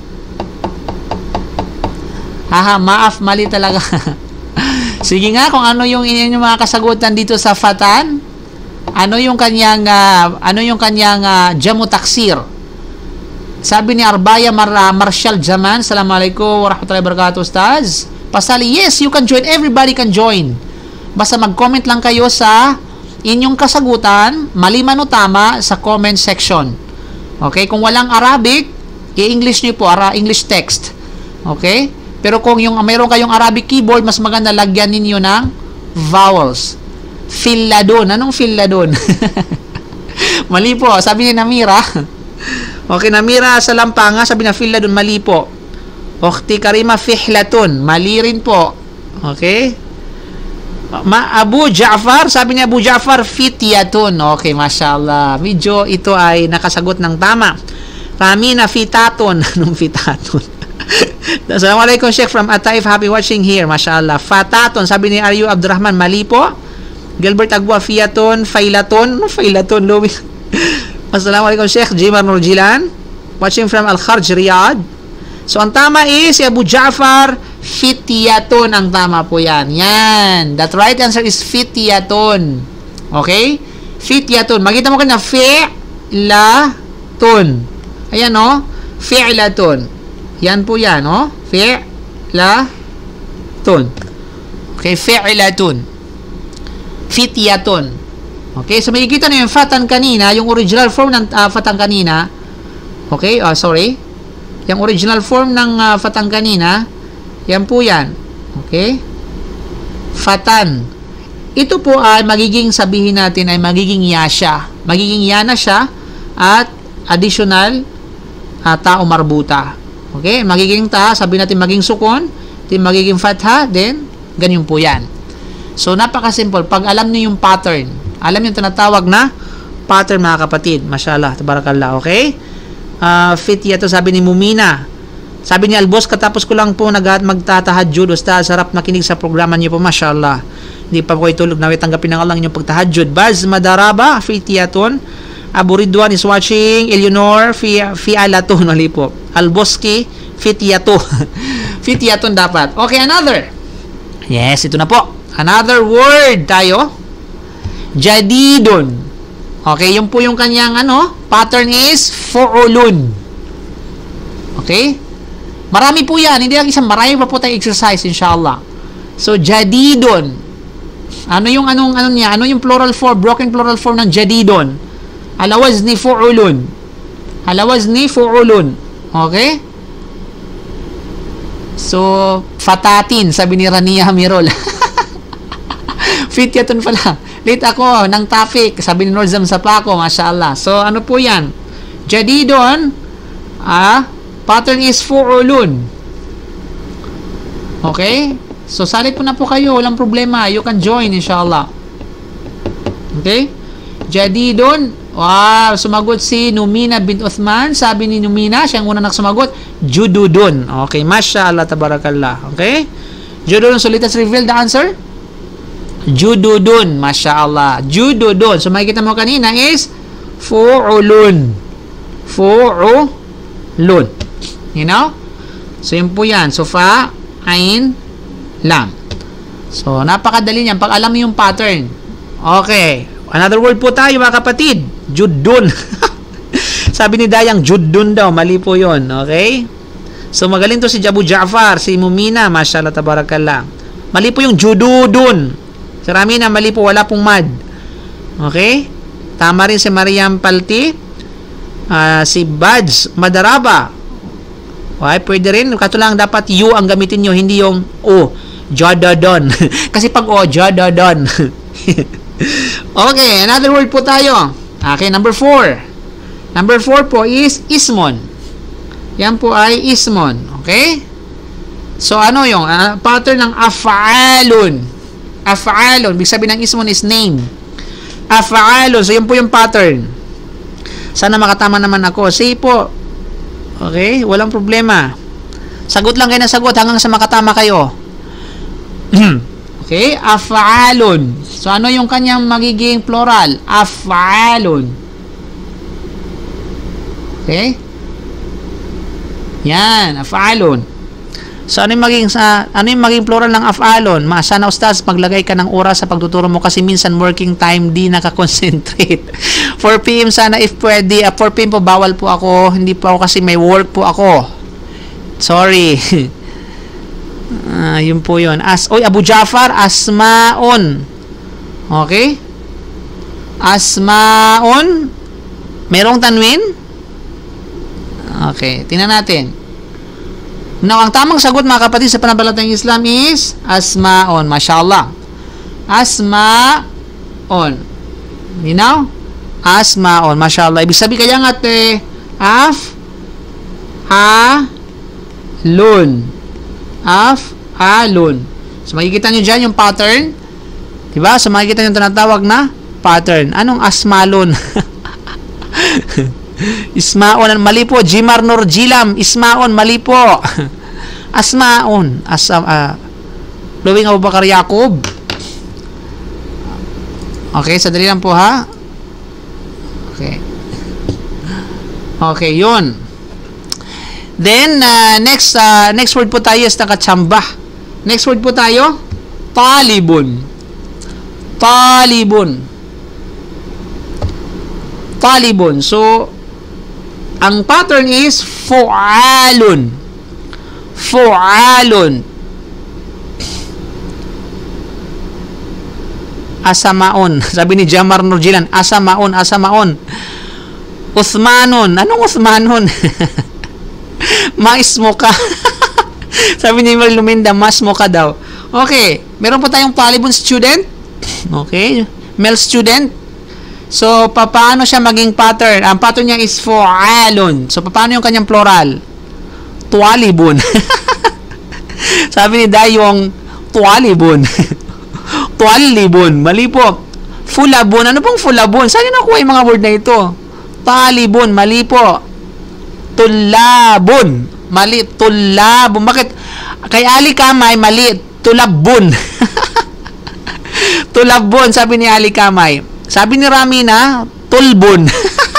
Maaf, mali talaga. Sige nga, kung ano yung mga kasagutan dito sa fatan, ano yung kanyang jamu taksir? Sabi ni Arbaya Marshall Jaman, assalamualaikum warahmatullahi wabarakatuh, ustaz. Pasali, yes, you can join, everybody can join. Basta mag-comment lang kayo sa inyong kasagutan, mali man o tama, sa comment section. Okay, kung walang Arabic, i-English niyo po, English text. Okay? Pero kung mayroon kayong Arabic keyboard, mas maganda lagyan ninyo ng vowels. Filladon. Anong filladon? Mali po. Sabi ni Namira. Okay, Namira sa Lampanga, sabi na filladon, mali po. Ukhti Karima, fihlatun. Mali rin po. Okay? Abu Ja'far, sabi ni Abu Ja'far, fityatun. Okay, mashallah. Medyo ito ay nakasagot ng tama. Ramina, fitatun. Anong fitatun? Assalamualaikum, Sheikh from Ataif. Happy watching here. Mashallah. Fatatun. Sabi ni Aryu Abdurrahman, mali po. Gilbert Agua, fiatun. Failaton. Failaton, Louis. Assalamualaikum, Sheikh. Jimar Nurjilan. Watching from Al-Kharj, Riyadh. So, ang tama is si Abu Ja'far, fityatun. Ang tama po yan. Yan. That right answer is fityatun. Okay? Fityatun. Makita mo ka na fi'latun. Ayan, no? Fi'latun. Yan po yan, no? Fi'latun. Okay, fi'latun. Fityatun. Okay, so makikita na yung fatan kanina, yung original form ng fatan kanina. Okay, sorry. Yung original form ng fatan kanina, yan po yan. Okay? Fatan. Ito po ay magiging, sabihin natin, ay magiging ya siya. Magiging ya na siya at additional tao marbuta. Okay? Magiging ta, sabihin natin maging sukon, then magiging fatha, then ganyan po yan. So, napaka-simple. Pag alam niyo yung pattern, alam niyo yung tinatawag na pattern, mga kapatid. Mashallah, tabarakallah. Okay? Fitya to, sabi ni Mumina. Sabi ni Albos, katapos ko lang po magtatahajjud. Ustaz, sarap makinig sa programa niyo po. Mashallah. Hindi pa po itulog. Nawit tanggapin na lang inyong pagtahajjud. Baz Madaraba, Fityaton. Abu Ridwan is watching. Eleanor, Fi'alatun. Mali po. Alboski, Fityato. Fityaton dapat. Okay, another. Yes, ito na po. Another word tayo. Jadidun. Okay, yun po yung kanyang pattern is fu'ulun. Okay? Marami po yan. Hindi lang isang, marami pa po tayong exercise, inshallah. So, jadidun. Ano yung niya? Ano yung plural form, broken plural form ng jadidun? Alawaz ni fu'ulun. Alawaz ni fu'ulun. Okay? So, fatatin, sabi ni Rania Mirol. Fityatun pala. Late ako ng topic, sabi ni Norzam Sapako, mashallah. So, ano po yan? Jadidun, pattern is fu'ulun. Okay? So, salit po na po kayo. Walang problema. You can join, inshallah. Okay? Jadidun. Wow, sumagot si Numina bint Uthman. Sabi ni Numina, siyang una nagsumagot, Jududun. Okay, mashallah, tabarakallah. Okay? Jududun. So, let us reveal the answer. Jududun. Mashallah. Jududun. So, makikita mo kanina is fu'ulun. Fu'ulun. You know? So, yun po yan. So, ain, lam. So, napakadali niyan pag alam mo yung pattern. Okay. Another word po tayo mga kapatid. Juddun. Sabi ni Dayang, Juddun daw. Mali po yun. Okay? So, magaling to si Abu Ja'far, si Mumina. Mashallah, tabarakallah. Mali po yung Jududun. Si Ramina, mali po. Wala pong mad. Okay? Tama rin si Mariam Palti. Si Bads Madaraba. Okay, pwede rin. Kato lang dapat you ang gamitin nyo, hindi yung o. Jadadon. Kasi pag o, jadadon. Okay, another word po tayo. Okay, number 4. Number 4 po is ismon. Yan po ay ismon. Okay? So, ano yung pattern ng af'alun? Af'alun. Ibig sabihin ng ismon is name. Af'alun. So, yun po yung pattern. Sana makatama naman ako. Say po. Okay? Walang problema. Sagot lang kayo na sagot hanggang sa makatama kayo. Okay? Af'alun. So, ano yung kanyang magiging plural? Af'alun. Okay? Yan. Af'alun. So, ano yung magiging plural ng af'alun? Sana, ustaz, maglagay ka ng oras sa pagtuturo mo kasi minsan working time, di nakakonsentrate. 4 p.m. sana if pwede. 4 p.m. po, bawal po ako. Hindi po ako kasi may work po ako. Sorry. Yun po yun. Abu Ja'far, asma'un. Okay? Asma'un. Merong tanwin? Okay. Tingnan natin. Now, ang tamang sagot mga kapatid sa panampalatayang Islam is asma'un. Mashallah. Asma'un. Ninaw? Asma'un. Mashallah. Ibig sabihin kaya nga lun. Alun. So, makikita nyo dyan yung pattern. Diba? So, makikita nyo tinatawag na pattern. Anong asmalun? Ismaon. Mali po. Jimar Nur Jilam. Ismaon. Mali po. Asmaon. Blowing Abu Bakar Yaqub. Okay. Sadali lang po ha. Okay. Okay. Yun. Then, next word po tayo is nakatsamba. Next word po tayo, talibun. Talibun. Talibun. So, ang pattern is fu'alun. Fu'alun. Asamaon. Sabi ni Jamar Nurjilan, asamaon, asamaon. Uthmanun. Anong Uthmanun? Mais mo ka. Sabi ni Mel Luminda, mas mo ka daw. Okay. Meron po tayong talibun student. Okay. Male student. So, paano siya maging pattern? Ang pattern niya is fu'alun. So, paano yung kanyang plural? Tualibun. Sabi ni Dayong, tualibun. Tualibun. Mali po. Fulabun. Ano pong fulabun? Saan yung nakuha yung mga word na ito? Talibun. Mali po. Tulabun. Mali. Tulabun. Bakit? Kay Ali Kamay, mali. Tulabun. Tulabun, sabi ni Ali Kamay. Sabi ni Ramina, tulbun.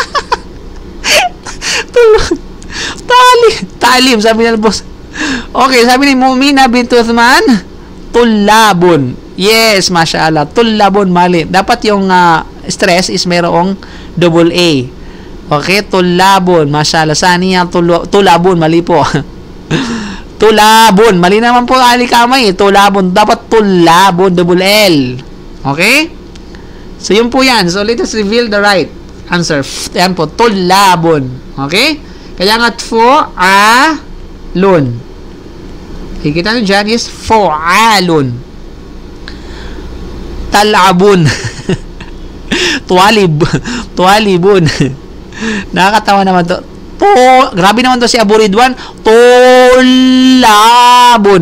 Talim, sabi ni Albos. Okay, sabi ni Mumina bint Uthman, tulabun. Yes, mashallah. Tulabun, mali. Dapat yung stress is mayroong double A. Okay, tulabun. Mashallah. Saan niya tulabun? Mali po. Tulabun. Mali naman po Ali Kamay. Tulabun. Dapat tulabun. Double L. Okay? So, yun po yan. So, let us reveal the right answer. Yan po. Tulabun. Okay? Kaya nga fu'alun. Kikita nyo dyan is fu'alun. Talabun. Tualibun. Nakakatawa naman to. Grabe naman to si Abu Ridwan. Tulabun.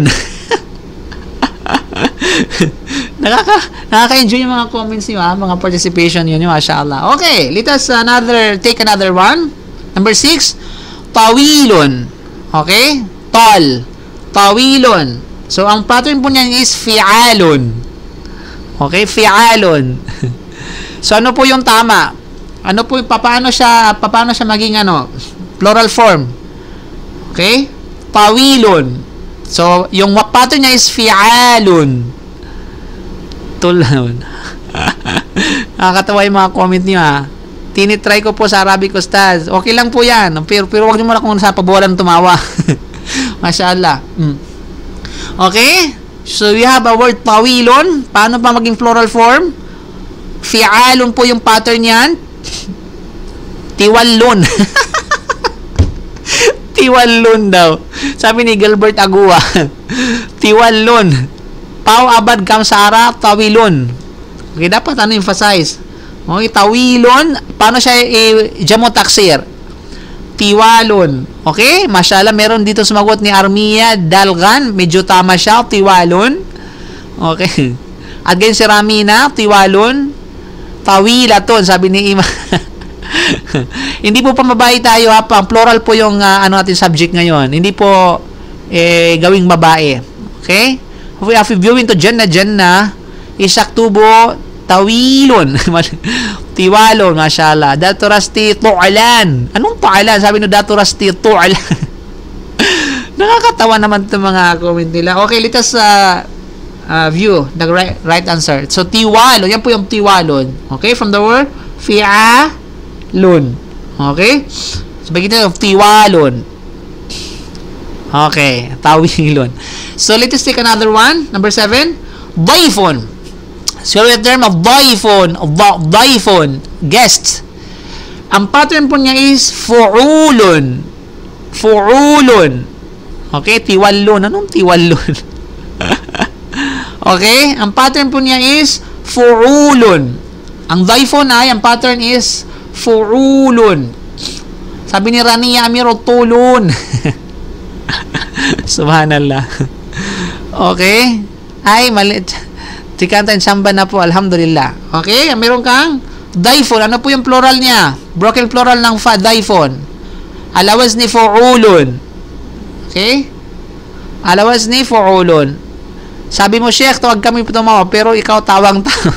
Nakaka-enjoy yung mga comments niyo, mga participation niyo, mashallah. Okay, let us take another one. Number 6, tawilun. Okay? Tawilun. So, ang pattern po niyan is fi'alun. Okay? Fi'alun. So, ano po yung tama? Ano po, paano siya maging plural form? Okay? Tawilun. So, yung pattern niya is fi'alun. Tulun. Nakakatawa yung mga comment niyo ha. Tinitry ko po sa Arabic Ustaz. Okay lang po yan. Pero wag niyo muna kung sa paboran tumawa. Mashallah. Okay? So, we have a word tawilun. Paano pa maging plural form? Fi'alun po yung pattern niyan. Tiwallun. Tiwallun daw. Sabi ni Gilbert Agua. Tiwallun. Pau abad kamsara tawilun. Okay, dapat emphasize. Okay, tawilun. Paano siya jamo taksir? Tiwalun. Okay? Mashallah, meron dito sumagot ni Armia Dalgan. Medyo tama siya. Tiwalun. Okay. At ganyan si Ramina. Tiwalun. Tawilaton. Sabi ni Ima. Hindi po pambabae tayo ha. Pang plural po yung ating subject ngayon. Hindi po gawing babae. Okay? We have viewing to Jannah, isaktubo, tawilon. Tiwalon, mashallah. Daturasti tu'alan. Anong tu'alan? Sabi no, daturasti tu'alan. Nakakatawa naman itong mga comment nila. Okay, let us view the right answer. So, tiwalon. Yan po yung tiwalon. Okay, from the word fi'alun. Okay? So, bagay of tiwalon. Okay, tawilon. So, let us take another one. Number 7. Daifon. So, the term of daifon. Daifon. Guest. Ang pattern po niya is fu'ulun. Fu'ulun. Okay, tiwalun. Anong tiwalun? Okay, ang pattern po niya is fu'ulun. Ang daifon ay, ang pattern is fu'ulun. Sabi ni Rania Amiro, tulun. Subhanallah. Okay? Ay, mali. Tikantan samba na po. Alhamdulillah. Okay? Meron kang daifon. Ano po yung plural niya? Broken plural ng daifon. Alawas ni fu'ulun. Okay? Alawas ni fu'ulun. Sabi mo, Sheikh, tawag kami tumawa, pero ikaw tawang tawa.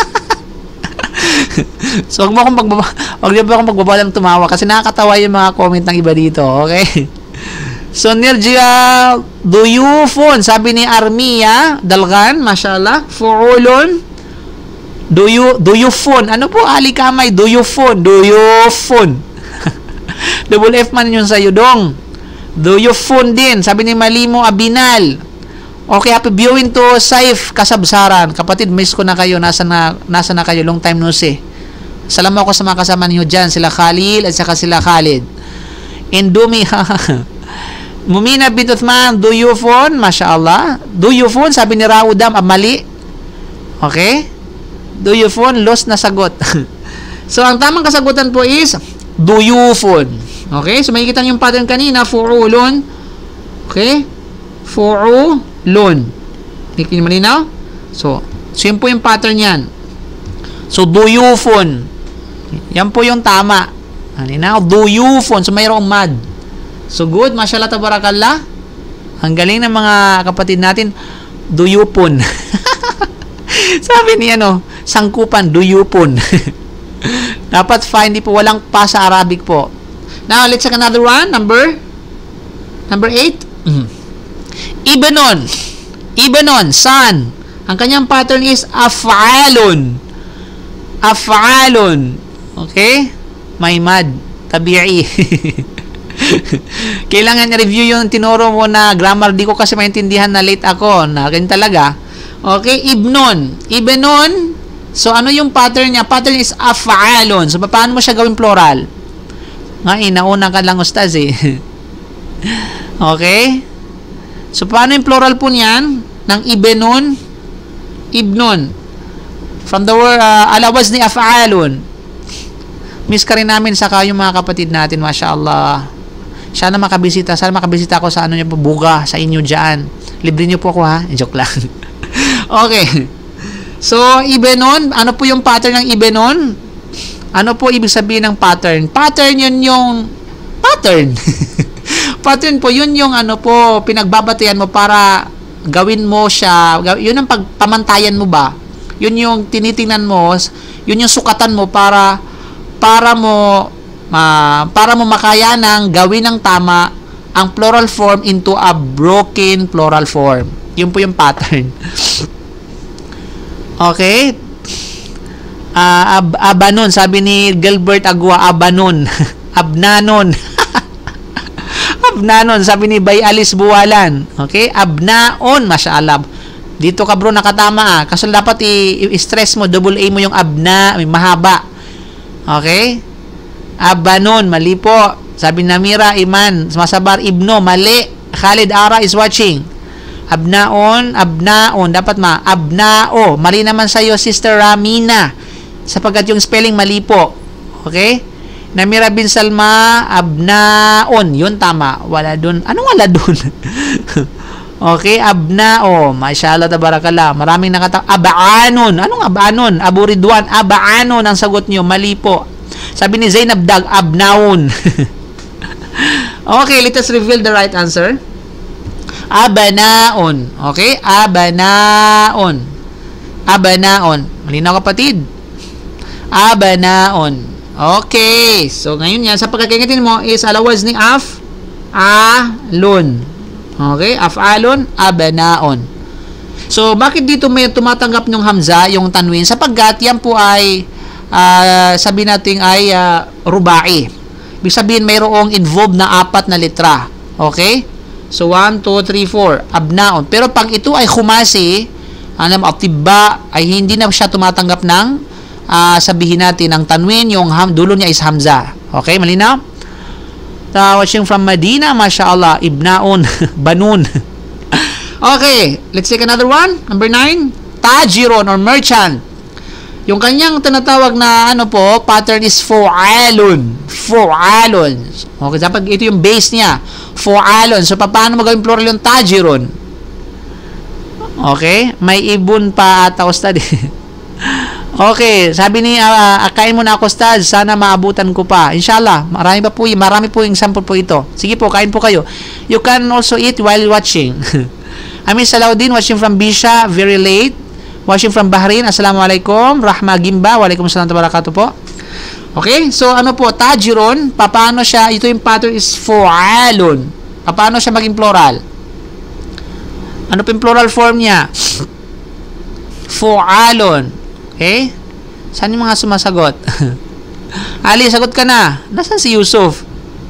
So, wag niyo po akong magbabalang tumawa kasi nakakatawa yung mga comment ng iba dito. Okay? So, Nirjia duyufun. Sabi ni Armia Dalgan, mashallah. Fu'ulun. Duyufun. Ano po? Alikamay. Duyufun. Duyufun. Double F man yun sa yudong. Duyufun din. Sabi ni Malimo Abinal. Okay, happy viewing to Saif Kasabsaran. Kapatid, miss ko na kayo. Nasa na kayo? Long time no see. Salamat ako sa mga kasama niyo dyan. Sila Khalil at saka sila Khalid. Indumi. Mumina bint Uthman, duyufun, mashallah. Duyufun, sabi ni Raudam, mali. Okay? Duyufun, lost na sagot. So, ang tamang kasagutan po is duyufun. Okay? So, makikita niyo yung pattern kanina, fu'ulun. Okay? Fu'ulun. Hindi niyo malinaw? So, yun po yung pattern yan. So, duyufun. Yan po yung tama. Malinaw? Duyufun. So, mayroong mad. So, good. Mashallah, tabarakallah. Ang galing ng mga kapatid natin. Duyupon. Sabi niya, sangkupan, duyupon. Dapat hindi po, walang pa sa Arabic po. Now, let's take another one. Number 8. Ibanon. Ibanon, son. Ang kanyang pattern is af'alun. Af'alun. Okay? May mad. Tabi'i. Kailangan review yung tinuro mo na grammar. Di ko kasi maintindihan na late ako. Ganyan talaga. Okay, ibnon. Ibnon. So, ano yung pattern niya? Pattern is af'alun. So, paano mo siya gawin plural? Nauna ka lang, ustaz eh. Okay? So, paano yung plural po niyan? Ng ibnon. Ibnon. From the word, alawaz ni af'alun. Miss ka rin namin saka yung mga kapatid natin, mashallah. Sana makabisita ako sa niyo po, buga, sa inyo dyan. Libre niyo po ako ha. Joke lang. Okay. So, ibenon, ano po yung pattern ng ibenon? Ano po ibig sabihin ng pattern? Pattern yun yung pattern. Pattern po, yun yung pinagbabatayan mo para gawin mo siya. Yun ang pagpamantayan mo ba? Yun yung tinitingnan mo, yun yung sukatan mo para mo makaya ng gawin ng tama ang plural form into a broken plural form. Yun po yung pattern. Okay? Abanon, sabi ni Gilbert Agua, abanon. Abnanon. Abnanon, sabi ni Bay Alice Buwalan. Okay? Abnaon, masyaallah. Dito ka bro nakatama kasi dapat i-stress mo, double A mo yung abna, may mahaba. Okay? Abanon, mali po. Sabi na Mira Iman, Masabar Ibno, mali. Khalid Ara is watching. Abnaon, abnaon, dapat abnao. Mali naman sa iyo, Sister Ramina. Sapagkat yung spelling mali po. Okay? Namira bin Salma, abnaon. Yun tama. Wala dun. Anong wala dun? Okay, abnao. Masyaallah, tabarakallah. Maraming abaanon. Anong abaanon? Abu Ridwan, abaanon ang sagot nyo. Mali po. Sabi ni Zainab Dag, abnaon. Okay, let us reveal the right answer. Abanaon. Okay, abanaon. Abanaon. Malinaw kapatid? Abanaon. Okay. So, ngayon yan, sa pagkakaingatin mo is alawaz ni alon. Okay? Af'alun, abanaon. So, bakit dito may tumatanggap ng hamza, yung tanwin? Sapagkat yan po ay, sabi natin ay rubai. Ibig sabihin, mayroong involved na 4 na letra. Okay? So, 1, 2, 3, 4. Abnaon. Pero pag ito ay khumasi, atiba, ay hindi na siya tumatanggap ng, sabihin natin, ang tanwin, yung dulo niya is hamza. Okay? Malinaw? Watching from Medina, mashallah, ibnaon, banun. Okay, let's take another one. Number 9, tajiron or merchant. Yung kanyang tinatawag na pattern is fu'alun. Fu'alun. Okay, dapat ito yung base niya. Fu'alun. So, paano mo gawin plural yung tajiron? Okay, may ibon pa ata, ustad. Okay, sabi ni kain mo na ako, Staz, sana maabutan ko pa. Inshallah, marami po yung example po ito. Sige po, kain po kayo. You can also eat while watching. Amin Salaudin, watching from Bisha, very late. Watching from Bahrain, Assalamualaikum. Rahma Gimba, Waalaikumsalam wabarakatuh po. Okay, so po, tajiron, paano siya, ito yung pattern is fu'alun. Paano siya maging plural? Ano po yung plural form niya? Fu'alun. Okay? Saan yung mga sumasagot? Ali, sagot ka na. Nasaan si Yusuf?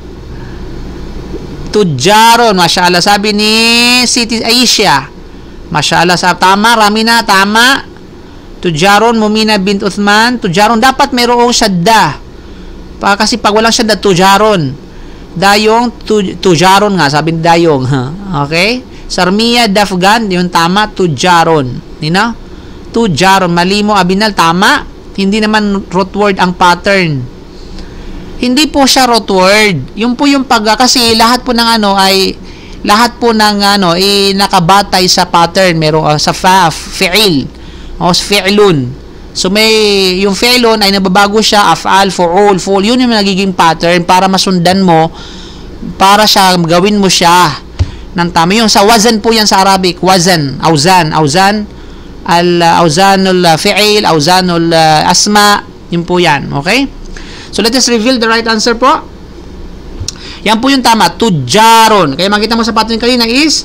Tujaron. Masyaallah. Sabi ni Siti Aisha. Masyaallah. Tama. Ramina. Tama. Tujaron. Mumina bint Uthman. Tujaron. Dapat mayroong syadda. Kasi pag walang syadda, tujaron. Dayong. Tujaron nga. Sabi ni Dayong. Okay? Sarmiya Dafgan. Yung tama. Tujaron. Nino? Tujaron, mali mo, Abinal, tama. Hindi naman root word ang pattern. Hindi po siya root word. Yung po yung kasi lahat po ng nakabatay sa pattern. Meron sa fi'il o fi'lun. So yung fi'lun ay nababago siya, af'al, fu'ul, fu'ul. Yun yung nagiging pattern para masundan mo, para siya gawin mo siya ng tama. Yung sa wazan po yan sa Arabic, wazan, auzan, al-auzanul fi'il, auzanul asma, yun po yan. Okay? So, let us reveal the right answer po. Yan po yung tama. Tujaron. Kaya makita mo sa pattern kanina is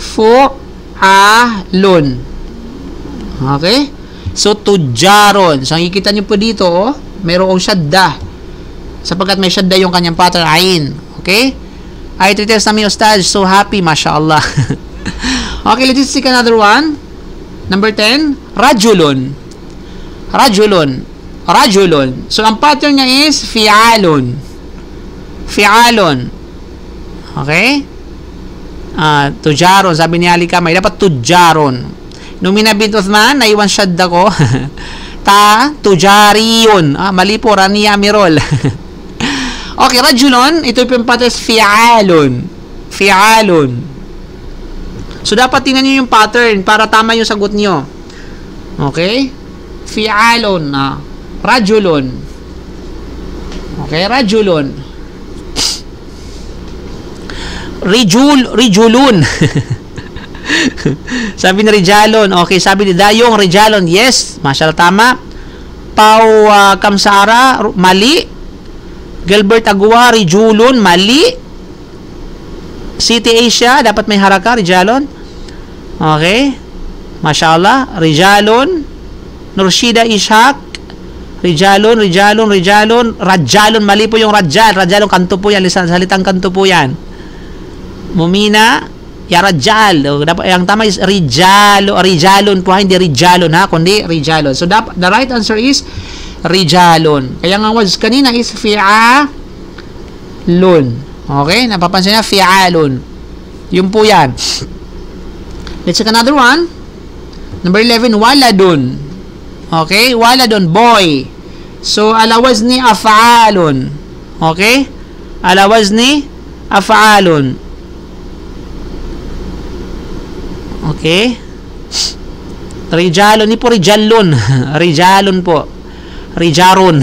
fu'alun. Okay? So, tujaron. So, nakikita nyo po dito, mayroong syadda. Sapagkat may syadda yung kanyang pattern, ayin. Okay? Ay, titest namin, Ustaz. So happy, mashallah. Okay, let's take another one. Number 10, rajulun. Rajulun. Rajulun. So, ang pattern niya is fi'alun. Fi'alun. Okay? Tujaron. Sabi ni Ali Kamay, dapat tujaron. Numina bint Uthman, naiwan syadda ko. Tujariyun. Mali po, Rania Amirol. Okay, rajulun. Ito yung pattern is fi'alun. Fi'alun. So, dapat tingnan nyo yung pattern para tama yung sagot nyo. Okay? Fi'alun. Rajulun. Okay? Rajulun. Rijulun. Sabi ni Rijalon. Okay, sabi ni Dayong, Rijalon. Yes. Masyaallah, tama. Pau Kamsara, mali. Gilbert Agua, Rijulun, mali. City Asia, dapat may haraka, rijalon. Okay. Mashallah. Rijalon. Nurshida Ishaq. Rijalon. Rajalon, mali po yung rajal. Rajalon, kanto po yan. Salitang kanto po yan. Mumina, ya rajal. Ang tama is rijalon po, hindi rijalon ha, kundi rijalon. So the right answer is rijalon. Kaya nga was kanina is fi'alun. Okay? Napapansin niya, fi'alun. Yun po yan. Let's check another one. Number 11, waladun. Okay? Waladun, boy. So, alawaz ni af'alun. Okay? Alawaz ni af'alun. Okay? Rijalon, ni po rijalon. Rijalon po. Rijaron.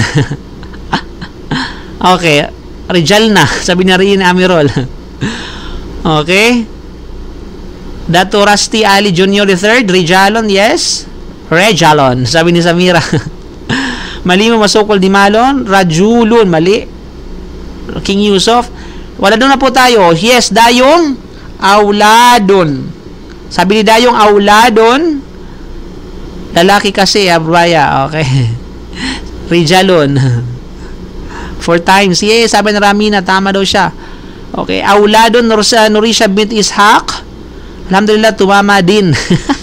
Okay. Rijal na. Sabi na rin Amirol. Okay? Dato Rusty Ali Jr. III. Rijalon, yes. Rejalon. Sabi ni Samira. Mali mo, masukol di malon. Rajulun. Mali. King Yusuf. Wala doon na po tayo. Yes, dayong auladon. Sabi ni dayong auladon. Lalaki kasi, Abraya. Okay. Rijalon. 4 times. Yes, sabi na Ramina, tama daw siya. Okay. Auladon, Nurisha bint Ishaq. Alhamdulillah, tumama din.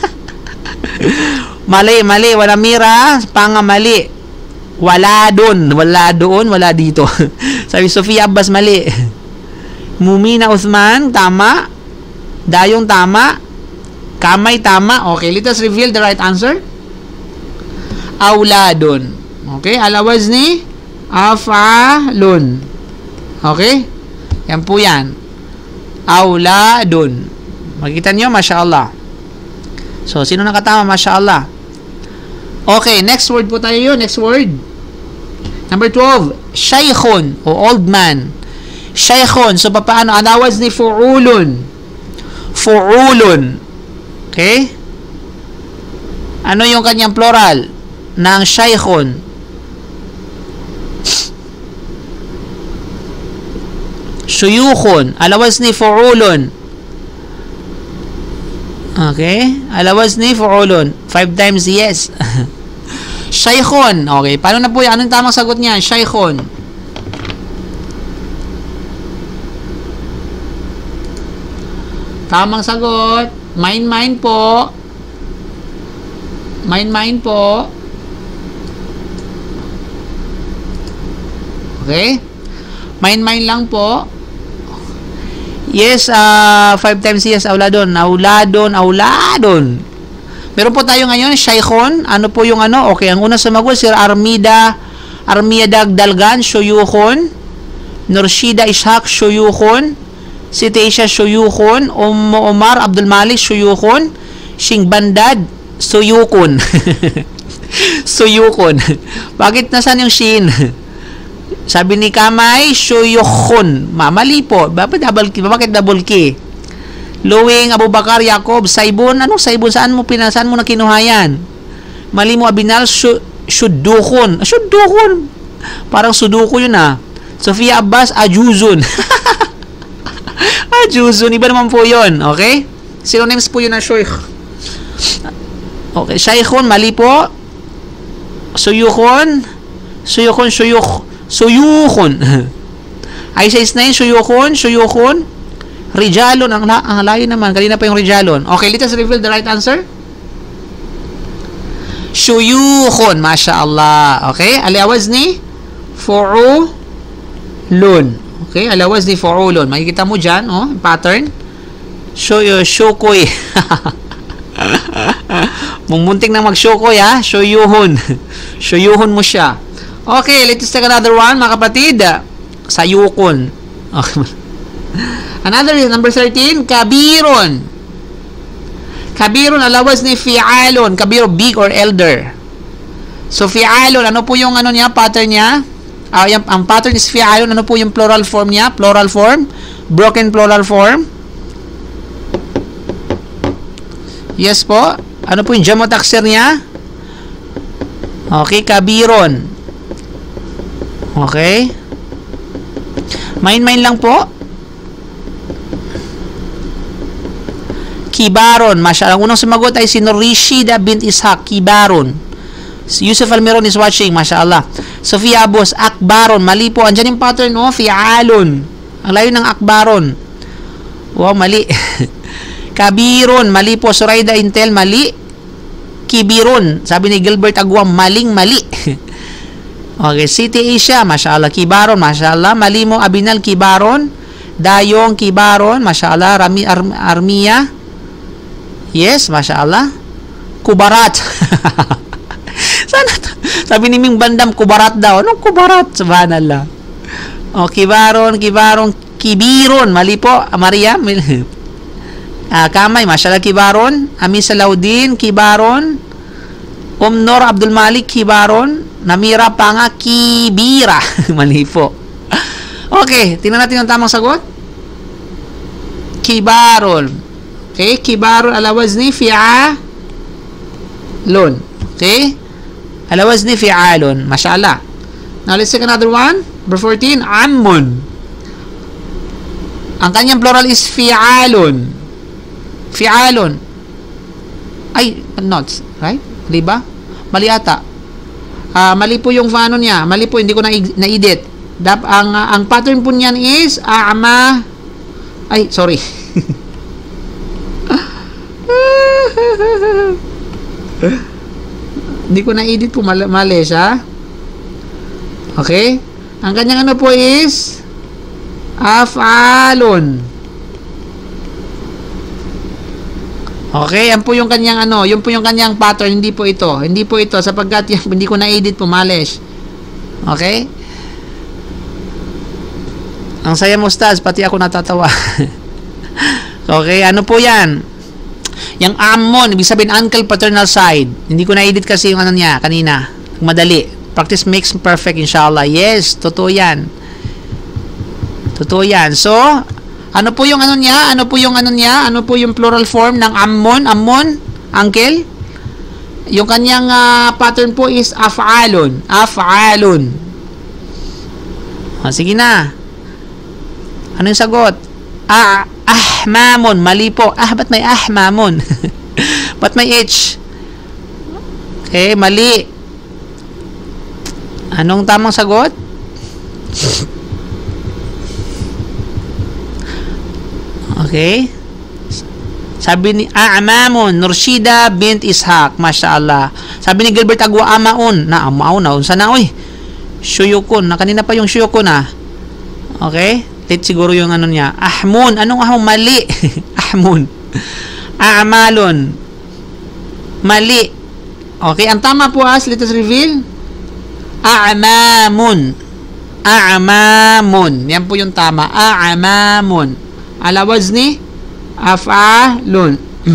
Mali. Wala mira. Panga mali. Wala doon. Wala doon. Wala dito. Sabi Sofia Abbas, mali. Mumina Uthman, tama. Dayong, tama. Kamay, tama. Okay, let us reveal the right answer. Auladun. Okay, alawaz ni af'alun. Okay? Yan po yan. Auladun. Makikita nyo, mashallah. So, sino nakatama? Mashallah. Okay, next word po tayo yun. Next word. Number 12. Shaykhun o old man. Shaykhun. So, paano? Alawaz ni fu'ulun. Fu'ulun. Okay? Ano yung kanyang plural ng shaykhun? Shuyukhun. Alawaz ni fu'ulun. Okay? Alawaz ni fu'ulun. 5 times yes. Shaykhun. Okay. Paano na po yan? Anong tamang sagot niya? Shaykhun. Tamang sagot. Mine po. Mine po. Okay? Mine lang po. Yes, 5 times yes, auladon. Meron po tayo ngayon, shaykhon. Ano po yung ano? Okay, ang una sumagot, Sir Armida Dalgan, shuyukhon. Nurshida Ishaq, shuyukhon. Siti Asia, shuyukhon. Omar Abdul Malik, shuyukhon. Shing Bandad, suyukon. Suyukon. Bakit nasaan yung shin? Sabi ni Kamay, shuyukhon. Mali po. Bakit double key? Luwing, Abubakar, Yakob, Saibon. Anong Saibon? Saan mo na kinuha yan? Mali mo, Abinal, Shudukon. Shudukon. Parang suduko yun ah. Sofia Abbas, Ajuzun. Ajuzun. Iba naman po yun. Okay? Synonyms po yun na shaykh. Okay. Shaykhon, mali po. Suyukhon. Suyukhon. Aisha Isnain, Suyukhon. Rijalon, ang layo naman. Kanina pa yung Rijalon. Okay, let us reveal the right answer. Shuyukhon, mashallah. Okay, alawaz ni fu'ulun. Okay, alawaz ni fu'ulun. Makikita mo dyan, oh, pattern. Shukoy. Mumunting na mag-shukoy, ha? Shuyuhon. Shuyuhon mo siya. Okay, let's take another one, mga kapatid. Sayukon. Okay. Another is number 13, kabirun. Kabirun, alawaz ni fi'alun. Kabirun, big or elder. So, fi'alun, ano po yung ano niya, pattern niya? Ang pattern is fi'alun. Ano po yung plural form niya? Plural form. Broken plural form. Yes po. Ano po yung jamo taksir niya? Okay, kabirun. Okay. Main lang po. Kibaron, mashallah. Ang unang sumagot ay si Rishida bint Ishaq, Kibaron. Si Yusuf Almiron is watching, mashallah. Sofia Abos, Akbaron, mali po. Andyan yung pattern, oh, Fi'alon. Ang layo ng Akbaron. Wow, mali. Kabiron, mali po. Suraida Intel, mali. Kibiron, sabi ni Gilbert Aguam, mali. Okay, City Asia, mashallah. Kibaron, mashallah. Mali mo, Abinal, Kibaron. Dayong, Kibaron, mashallah. Armia. Yes, mashallah. Kubarat. Sana to? Sabi ni Ming Bandam, Kubarat daw. Anong Kubarat? Subhanallah. O, Kibaron, Kibiron. Mali po, Maria. Kamay, mashallah, Kibaron. Amisa Laudin, Kibaron. Umnor Abdul Malik, Kibaron. Namira Panga, Kibira. Mali po. Okay, tingnan natin ang tamang sagot. Kibaron. Okay, Kibaron ala wazni fi'alun. Okay? Ala wazni fi'alun. Mashallah. Now, let's take another one. Number 14, Ammun. Ang kanyang plural is fi'alun. Fi'alun. Ay, not. Right? Mali ba? Mali ata. Mali po yung ano niya. Mali po, hindi ko na-edit. Ang pattern po niyan is a'ma. Ay, sorry. Hindi ko na-edit po, mali siya. Okay? Ang kanyang ano po is af'alun. Okay, yan po yung kanyang ano, yun po yung kanyang pattern, hindi po ito. Hindi po ito sapagkat hindi ko na-edit po, malish. Okay? Ang saya mo, Ustaz, pati ako natatawa. Okay, ano po yan? Yung Ammon, ibig sabihin uncle paternal side. Hindi ko na-edit kasi yung ano niya kanina. Madali. Practice makes perfect, inshallah. Yes, totoo yan. Totoo yan. So, ano po yung ano niya? Ano po yung ano niya? Ano po yung plural form ng Ammon? Ammon? Uncle? Yung kanyang pattern po is af'alun. Af'alun. Sige na. Ano yung sagot? Ahmamun. Mali po. Ba't may ahmamun? Ba't may H? Okay, mali. Anong tamang sagot? Okay. Sabi ni Amamun, Nurshida bint Ishaq, mashallah. Sabi ni Gilbert Agua, Amaun. Amaun na. Sana, oy. Shuyukun. Kanina pa yung Shuyukun, Okay. Tit siguro yung ano niya. Ahmun. Anong ahmun? Mali. Ahmun. A'malun. Mali. Okay. Ang tama po let us reveal. A'mamun. A'mamun. Yan po yung tama. A'mamun. Ala wazni af'alun.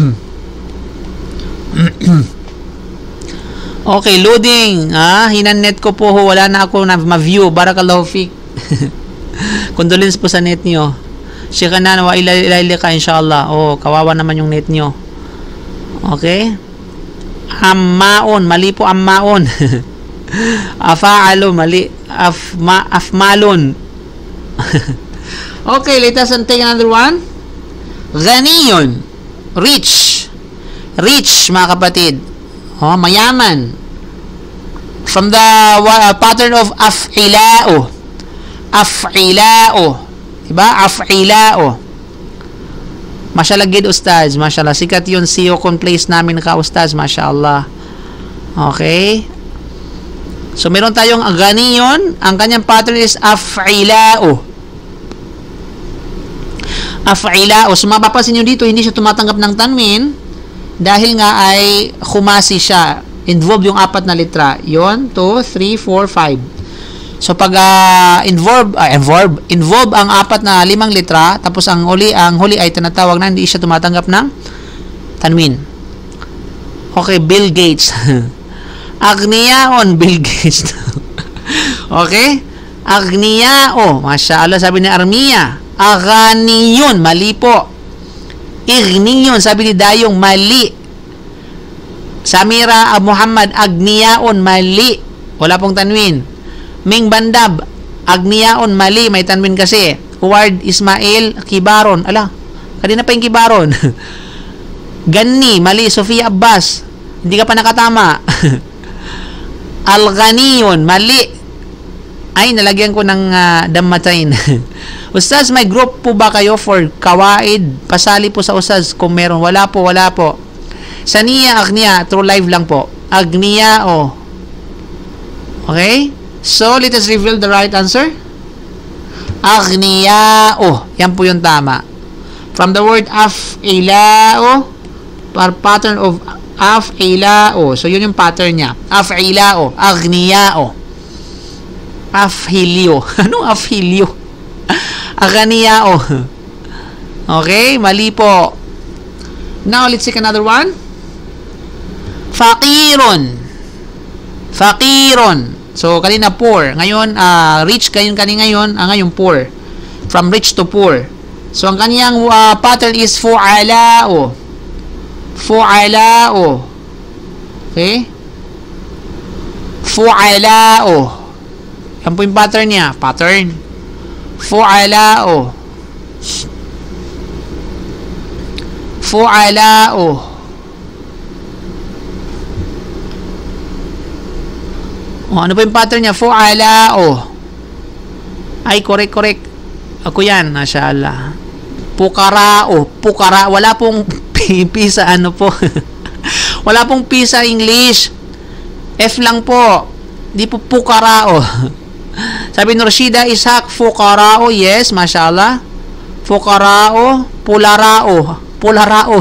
Okay, loading. Hinanet ko po. Wala na ako na ma-view. Barakallahu fiqh. Condolence po sa net nyo. Shikanan wa ilayli ka inshallah. Kawawa naman yung net nyo. Okay? Ammaon. Mali po ammaon. Afa'alo. Mali. Afmalon. Okay, let us take another one. Ghaniyun. Rich. Rich, mga kapatid. Mayaman. From the pattern of af'ila'o. Af'ila'o. Diba? Af'ila'o. Mashallah gid, Ustaz. Mashallah. Sikat yun siyokon place namin ka, Ustaz. Mashallah. Okay. So, meron tayong ghaniyun. Ang kanyang pattern is af'ila'o. Af'ila'o. So, mapapansin nyo dito, hindi siya tumatanggap ng tanwin dahil nga ay khumasi siya. Involve yung 4 na litra. Yun, 2, 3, 4, 5. So, pag involve ang 4 na 5 litra, tapos ang huli ay tinatawag na hindi siya tumatanggap ng tanwin. Okay, Bill Gates. Agniyaon, Bill Gates. Okay? Agniyao. Mashallah, sabi ni Armia. Aghaniyun, mali po. Igniyon, sabi ni Dayong, mali. Samira Muhammad, Agniyaon, mali. Wala pong tanwin. Ming Bandab, Agniyaon, mali. May tanwin kasi. Uward Ismail, Kibaron. Ala, kanina pa yung Kibaron. Ganni, mali. Sofia Abbas, hindi ka pa nakatama. Al-Ghaniyun, mali. Ay, nalagyan ko ng dammatain. Ustaz, may group po ba kayo for kawaid? Pasali po sa Ustaz kung meron. Wala po, wala po. Saniya, Agniya, through live lang po. Agniya, oh. Okay? So, let us reveal the right answer. Agniya, oh. Yan po yung tama. From the word af'ilao, pattern of af'ilao. So, yun yung pattern niya. Af'ilao, Agniya, Afhilyo. Anong afhilyo? Aganiyao. Okay, mali po. Now, let's take another one. Fakirun. Fakirun. So, kanina poor. Ngayon, rich kayo kanina ngayon. Ngayon, poor. From rich to poor. So, ang kaniyang pattern is fu'alao. Fu'alao. Okay? Fu'alao. Yan po yung pattern niya. Pattern. Fu'alao. Fu'alao. Ano po yung pattern niya? Fu'alao. Ay, correct. Ako yan. Mashallah. Pukarao. Pukara. Wala pong P sa ano po. Wala pong P sa English. F lang po. Di po pukarao. Sabi ni Rashida Ishaq, fukarao, yes, mashallah. Fukarao, pularao. Pularao.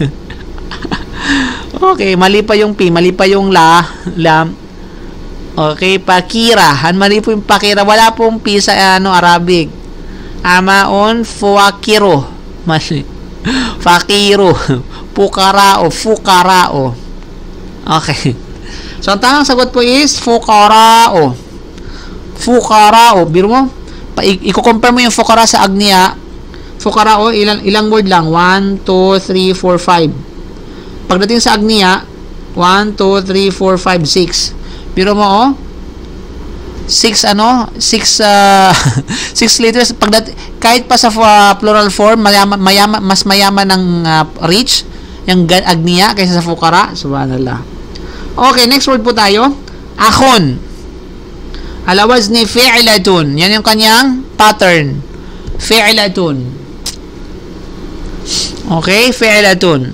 Okay, mali pa yung P, mali pa yung lam. Okay, pakirahan, mali po yung pakira. Wala pong P sa Arabic. Amaon, fuakiro. Mali. Fakiro. Pukarao, fukarao. Okay. So, ang tamang sagot po is fukarao. Fukarao. Biro mo, i-compare mo yung fukara sa agniya. Fukarao, ilang word lang? 1, 2, 3, 4, 5. Pagdating sa agniya, 1, 2, 3, 4, 5, 6. Biro mo, 6 liters. Kahit pa sa plural form, mas mayaman ng rich, yung agniya, kaysa sa fukara. Subhanallah. Okay, next word po tayo. Akhon. Alawaz ni fi'latun. Yan yung kanyang pattern. Fi'latun. Okay, fi'latun.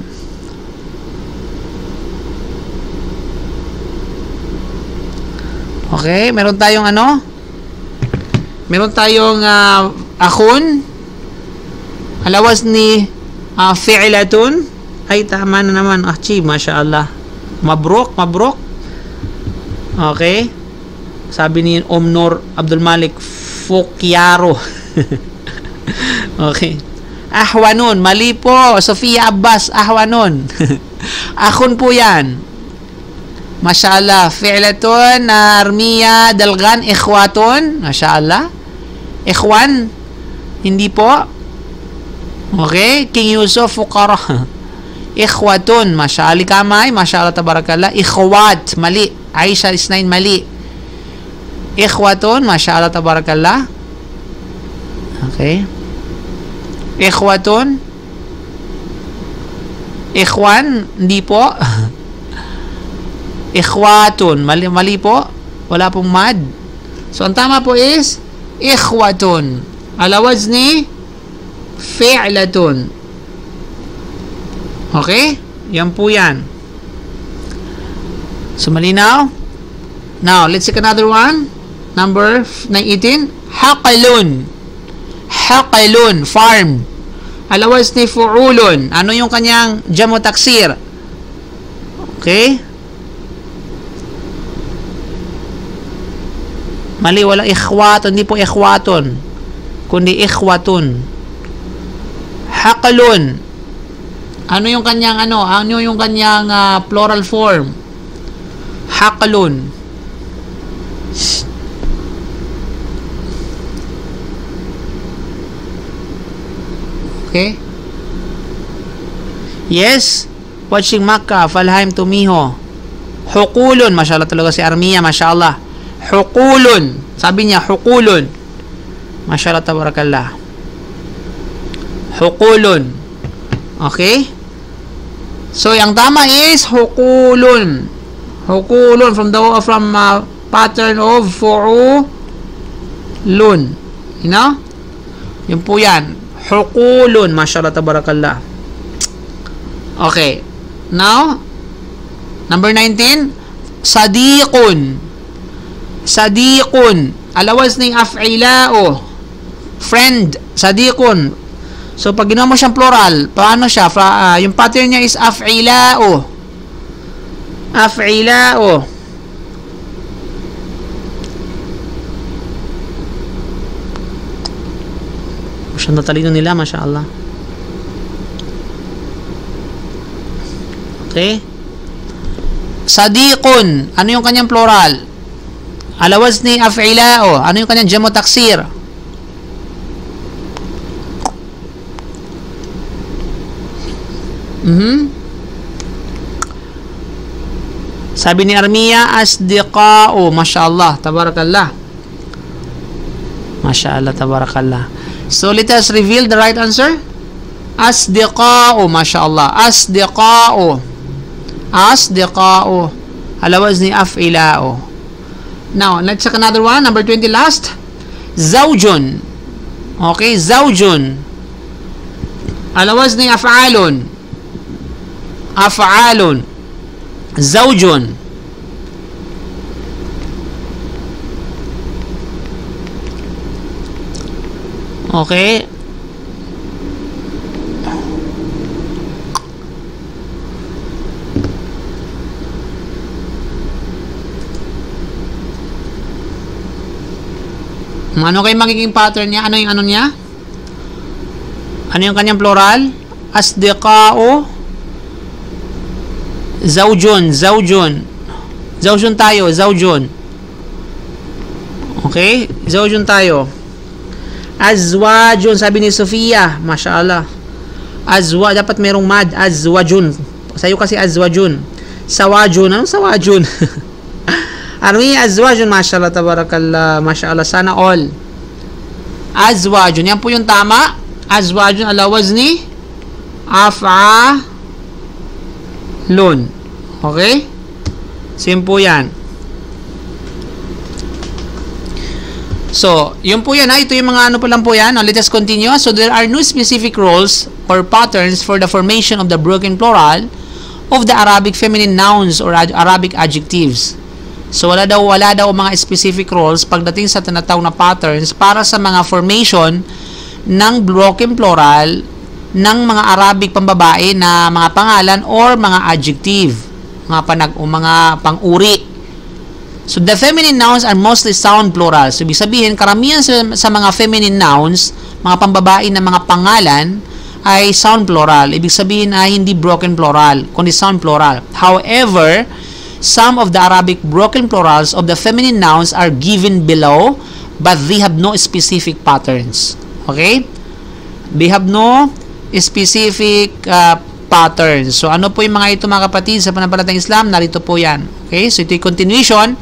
Okay, meron tayong Meron tayong akhon. Alawaz ni fi'latun. Ay, tama na naman. Mashallah. Mabrok. Okay. Sabi ni Omnor Abdul Malik, Fukyaro. Okay. Ahwanun. Mali po. Sofia Abbas, ahwanun. Akhon po yan. Mashallah. Fi'latun, Armiya, Dalgan, Ikhwatun. Mashallah. Ikhwan. Hindi po. Okay. King Yusuf, Fukara. Ikhwatun. Mashallah. Kamay. Mashallah, tabarakallah. Ikhwat. Mali. Aisha Isnain. Mali. Ikhwatun, mashallah, tabarakallah. Okay. Ikhwatun. Ikhwan, hindi po. Ikhwatun, mali po. Wala pong mad. So, ang tama po is ikhwatun. Alawaz ni fi'latun. Okay? Yan po yan. So, malinaw? Now, let's take another one. Number 18. Haqalun. Haqalun. Farm. Alawaz ni fu'ulun. Ano yung kanyang jamu taksir? Okay? Mali, wala ikhwatun. Hindi po ikhwatun. Kundi ikhwatun. Haqalun. Ano yung kanyang plural form? Haqalun. Okay? Yes. Watching Makkah. Falhaim Tumiho. Hukulun. Mashallah talaga si Armiya. Mashallah. Hukulun. Sabi niya, hukulun. Mashallah tabarakallah. Hukulun. Okay? So, ang tama is hukulun. Hukulun from pattern of fu'ulun. You know? Yun po yan. Hukulun. Mashallah, tabarakallah. Okay. Now, number 19, sadiqun. Sadiqun. Alawas ng af'ilao. Friend. Sadiqun. So, pag ginawa mo siyang plural, paano siya? Yung pattern niya is af'ilao. Af'ilao. Masyadong natalino nila, mashallah. Okay? Sadiqun. Ano yung kanyang plural? Alawaz ni af'ilao. Ano yung kanyang jamu taksir? Sabi ni Armia, asdiqa'u. Mashallah, tabarakallah. Mashallah, tabarakallah. So, let us reveal the right answer. Asdiqa'u. Mashallah. Asdiqa'u. Asdiqa'u. Alawaz ni af'ila'u. Now, let's check another one. Number 20 last. Zawjun. Okay, zawjun. Alawaz ni af'alun. Af'alun. Zawjun. Okay. Ano kayo magiging pattern niya? Ano yung ano niya? Ano yung kanyang plural? Asdiqa'u. Zawjun. Zawjun. Zawjun tayo. Zawjun. Okay? Zawjun tayo. Azwajun. Sabi ni Sofia. Mashallah. Azwa. Dapat merong mad. Azwajun. Sa'yo kasi azwajun. Sawajun. Anong sawajun? Armi azwajun. Mashallah. Tabarakallah. Mashallah. Sana all. Azwajun. Yan po yung tama. Azwajun. Alawaz ni af'alun. Okay? Same po yan. So, yun po yan ha. Ito yung mga ano po lang po yan. Now, let us continue. So, there are no specific rules or patterns for the formation of the broken plural of the Arabic feminine nouns or Arabic adjectives. So, wala daw mga specific rules pagdating sa tinatawag na patterns para sa mga formation ng broken plural ng mga Arabic pambabae na mga pangalan or mga adjective, mga pang-uri. So, the feminine nouns are mostly sound plurals. So, ibig sabihin, karamihan sa mga feminine nouns, mga pambabae na mga pangalan, ay sound plural. Ibig sabihin ay hindi broken plural, kundi sound plural. However, some of the Arabic broken plurals of the feminine nouns are given below, but they have no specific patterns. Okay? They have no specific patterns. So, ano po yung mga ito mga kapatid sa pananampalatayang Islam? Narito po yan. Okay? So, ito yung continuation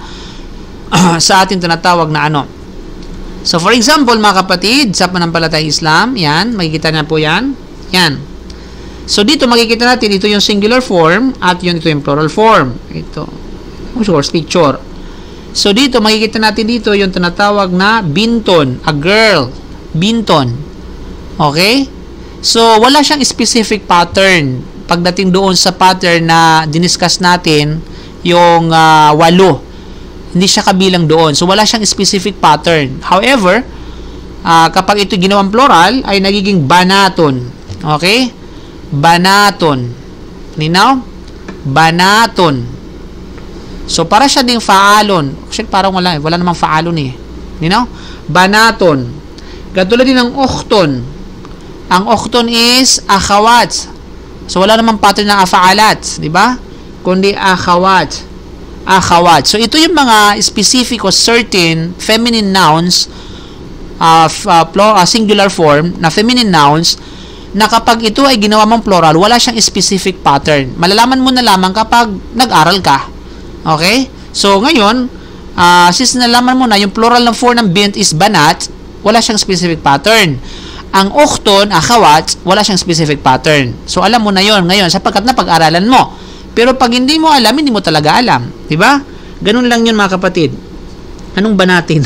sa ating tinatawag na ano. So, for example, mga kapatid, sa pananampalatayang Islam, yan, makikita na po yan. Yan. So, dito makikita natin, ito yung singular form at ito yung plural form. Ito. Of course, picture. So, dito, makikita natin dito yung tinatawag na binton, a girl. Binton. Okay? So, wala siyang specific pattern. Pagdating doon sa pattern na diniscuss natin, yung 8. Hindi siya kabilang doon. So, wala siyang specific pattern. However, kapag ito ginawang plural, ay nagiging banaton. Okay? Banaton. Ninaw? Banaton. So, para siya ding faalon. Actually, parang wala namang faalon eh. Ninaw? Banaton. Katulad din ng ukton. Ang ukton is akhawat. So, wala namang pattern ng afaalat. Diba? Kundi akhawat. Akhawat. So, ito yung mga specific o certain feminine nouns singular form na feminine nouns na kapag ito ay ginawa mong plural, wala siyang specific pattern. Malalaman mo na lamang kapag nag-aral ka. Okay? So, ngayon, since nalaman mo na yung plural ng form ng bint is banat, wala siyang specific pattern. Ang okton, akhawat, wala siyang specific pattern. So, alam mo na yon ngayon sapagkat napag-aralan mo. Pero pag hindi mo alam, hindi mo talaga alam. Diba? Ganun lang yun mga kapatid. Anong ba natin?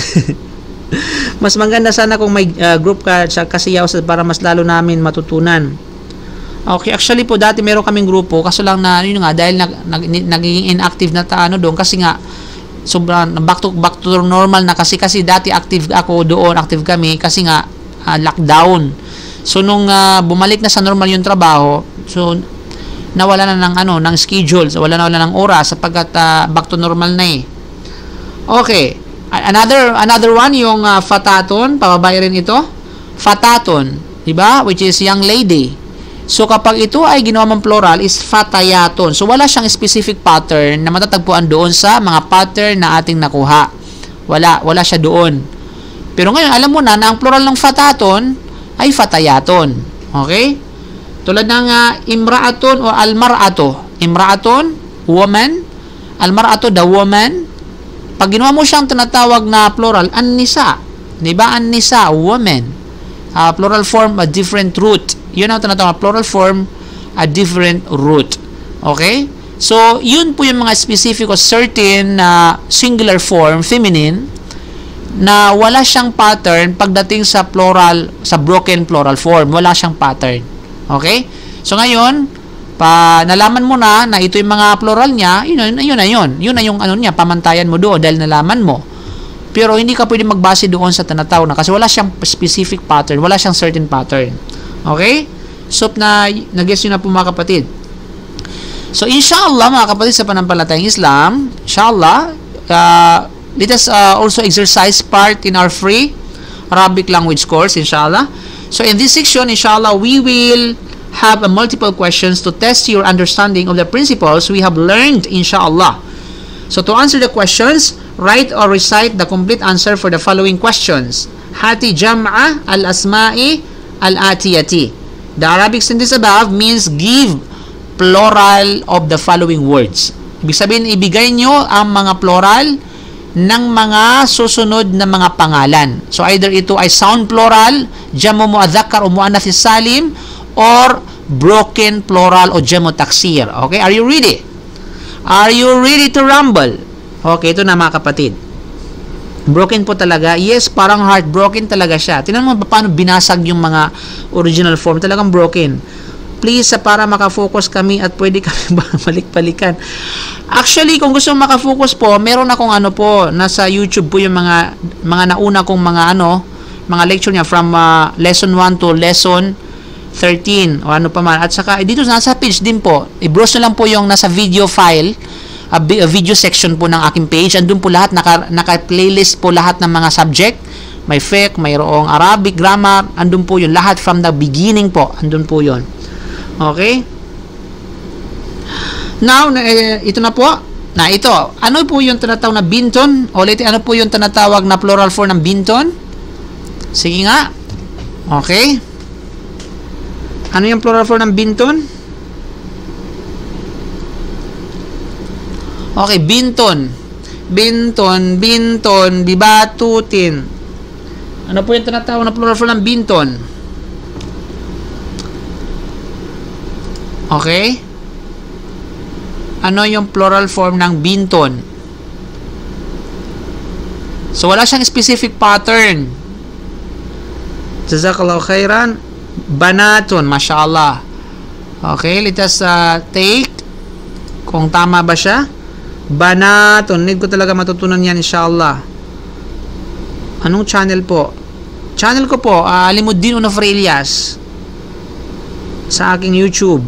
Mas maganda sana kung may group ka sa Kasiyaw para mas lalo namin matutunan. Okay, actually po dati meron kaming grupo kaso lang na yun nga dahil nagiging inactive na doon kasi nga sobrang back to normal na kasi dati active ako doon, active kami kasi nga lockdown. So nung bumalik na sa normal yung trabaho, so nawala na ng schedule, so wala na ng oras sapagkat back to normal na eh. Okay. Another one yung fataton, pababay rin ito. Fataton, di ba? Which is young lady. So kapag ito ay ginawa mong plural is fatayaton. So wala siyang specific pattern na matatagpuan doon sa mga pattern na ating nakuha. Wala siya doon. Pero ngayon alam mo na ang plural ng fataton ay fatayaton. Okay? Tulad ng imraaton o almar'ato. Imraaton, woman. Almar'ato, the woman. Pag ginawa mo siyang tinatawag na plural, an-nisa. Diba? An-nisa, woman. Plural form, a different root. Yun ang tinatawag, plural form, a different root. Okay? So, yun po yung mga specific o certain singular form, feminine, na wala siyang pattern pagdating sa plural, sa broken plural form. Wala siyang pattern. Okay? So, ngayon, nalaman mo na ito yung mga plural niya, yun na yung niya, pamantayan mo doon dahil nalaman mo. Pero hindi ka pwede magbase doon sa tinatawag na kasi wala siyang specific pattern, wala siyang certain pattern. Okay? So, nag-guess yun na po mga kapatid. So, inshallah mga kapatid sa panampalatayang Islam, inshallah, let us also exercise part in our free Arabic language course, inshallah. So, in this section, inshallah, we will have multiple questions to test your understanding of the principles we have learned, inshallah. So, to answer the questions, write or recite the complete answer for the following questions. Hati jam'a al-asma'i al-atiyati. The Arabic sentence above means give plural of the following words. Ibig sabihin, ibigay nyo ang mga plural ng mga susunod na mga pangalan. So, either ito ay sound plural, jamu mu'adhakar o mu'annath salim, or broken plural o jamu taksir. Okay? Are you ready? Are you ready to rumble? Okay, ito na mga kapatid. Broken po talaga. Yes, parang heartbroken talaga siya. Tingnan mo paano binasag yung mga original form. Talagang broken. Please, para makafocus kami at pwede kami balik-balikan. Actually, kung gusto mong makafocus po, meron akong nasa YouTube po yung mga nauna kong mga lecture niya from lesson 1 to lesson 13 o ano pa man. At saka, dito nasa page din po. I-browse na lang po yung nasa video file, a video section po ng aking page. Andun po lahat, naka-playlist po lahat ng mga subject. May fiqh, mayroong Arabic, grammar. Andun po yun. Lahat from the beginning po. Andun po yun. Okay? Now, ito na po. Ito. Ano po yung tinatawag na binton? O ulit, ano po yung tinatawag na plural form ng binton? Sige nga. Okay? Ano yung plural form ng binton? Okay, binton. Binton, bibatutin. Ano po yung tinatawag na plural form ng binton? Okay? Ano yung plural form ng binton? So, wala siyang specific pattern. Jazakallahu khairan. Banaton, mashallah. Okay, let us take kung tama ba siya. Banaton, need ko talaga matutunan yan, inshallah. Anong channel po? Channel ko po, Alimuddin Onofre Elias sa aking YouTube.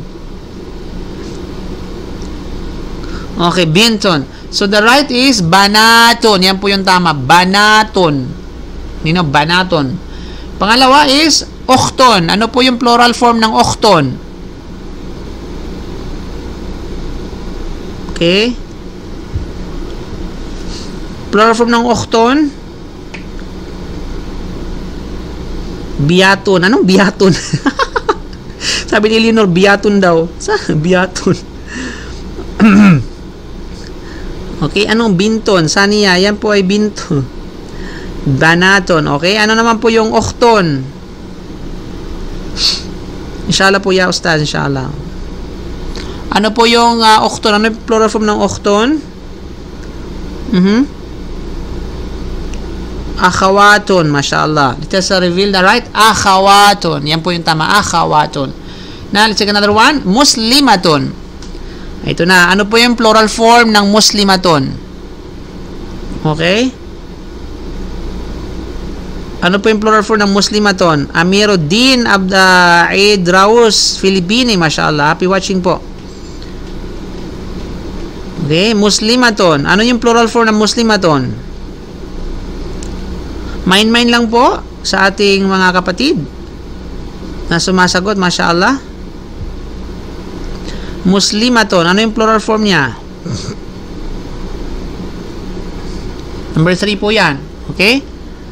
Okay, binton. So, the right is banaton. Yan po yung tama. Banaton. Banaton. Pangalawa is okton. Ano po yung plural form ng okton? Okay. Plural form ng okton? Biaton. Anong biaton? Sabi ni Eleanor, biaton daw. Biaton. Okay, anong binton? Saniya, yan po ay binton. Banaton, okay? Ano naman po yung okton? Inshallah po ya Ustaz, inshallah. Ano po yung okton? Ano yung plural form ng okton? Akhawatun, mashallah. Let us reveal the right. Akhawatun. Yan po yung tama. Akhawatun. Now, let's take another one. Muslimatun. Ito na. Ano po yung plural form ng muslimatun? Okay? Ano po yung plural form ng muslimatun? Amiruddin Abda Eid Raus, Filipini, mashallah. Happy watching po. Okay, muslimatun. Ano yung plural form ng muslimatun? Main lang po sa ating mga kapatid na sumasagot, mashallah. Muslimatun. Ano yung plural form niya? Number 3 po yan. Okay?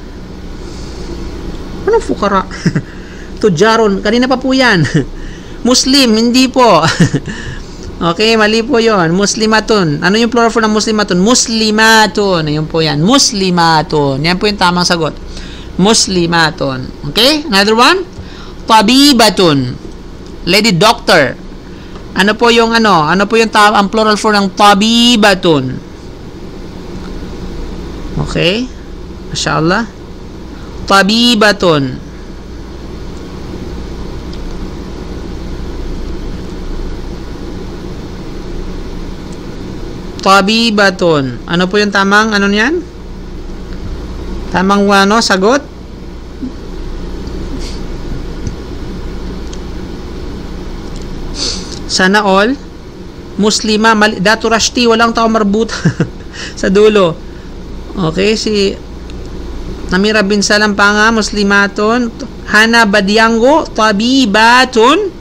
Anong fukara? Tujaron. Kanina pa po yan. Muslim. Hindi po. Okay, mali po yon. Muslimatun. Ano yung plural form ng muslimatun? Muslimatun. Ayun po yan. Muslimatun. Yan po yung tamang sagot. Muslimatun. Okay? Another one? Tabibatun. Lady doctor. Ano po yung ano? Ano po yung ang plural form ng tabibatun? Okay? Mashallah. Tabibatun. Tabibatun. Ano po yung tamang ano niyan? Tamang ano sagot? Sana all Muslima, Datu Rashti, walang tao marbut sa dulo. Okay, si Namira bin Salam Panga, Muslimatun. Hana Badiango, Tabibatun.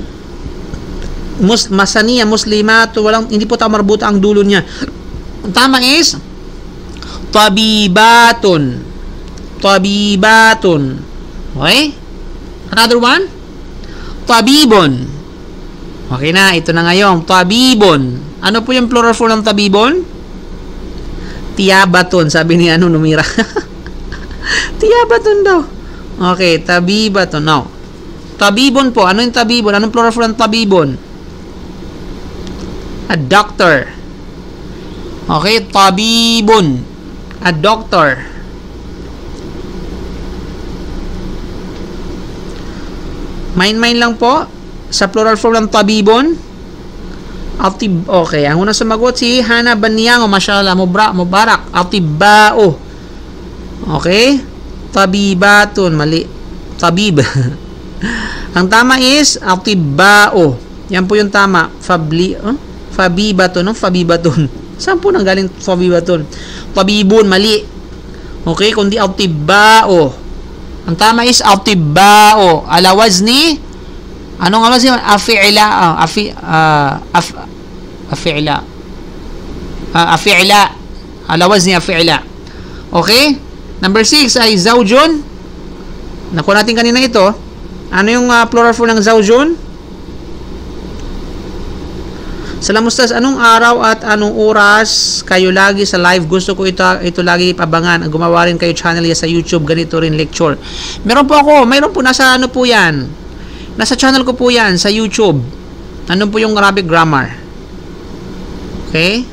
Masaniya, Muslimatun, walang, hindi po tao marbut ang dulo niya. Ang tama is Tabibatun. Tabibatun. Okay? Another one? Tabibon. Okay na, ito na ngayon. Tabibon. Ano po yung plural form ng tabibon? Tiyabaton, sabi ni Numira. Tiyabaton daw. Okay, tabibaton. Now, tabibon po. Ano yung tabibon? Anong plural form ng tabibon? A doctor. Okay, tabibun. A doctor. Main lang po sa plural form ng tabibon. Okay, ang unang sumagot si Hana Banyango, mashallah, mubarak. Atibao. Okay? Tabibatun, mali. Tabib. Ang tama is atibao. Yan po yung tama. Fabibatun, no? Fabibatun. Saan po nanggaling fabibatun? Tabibun, mali. Okay, kundi atibao. Ang tama is atibao. Alawaz ni anong awaz yun? Afi'ila. Afi'ila. Afi'ila. Alawaz ni afi'ila. Okay? Number 6 ay zawjun. Nakuha natin kanina ito. Ano yung plural form ng zawjun? Salam Ustaz, anong araw at anong oras kayo lagi sa live? Gusto ko ito lagi ipabangan. Gumawa rin kayo channel sa YouTube, ganito rin lecture. Meron po ako, nasa ano po yan. Nasa channel ko po yan sa YouTube. Ano po yung Arabic grammar? Okay?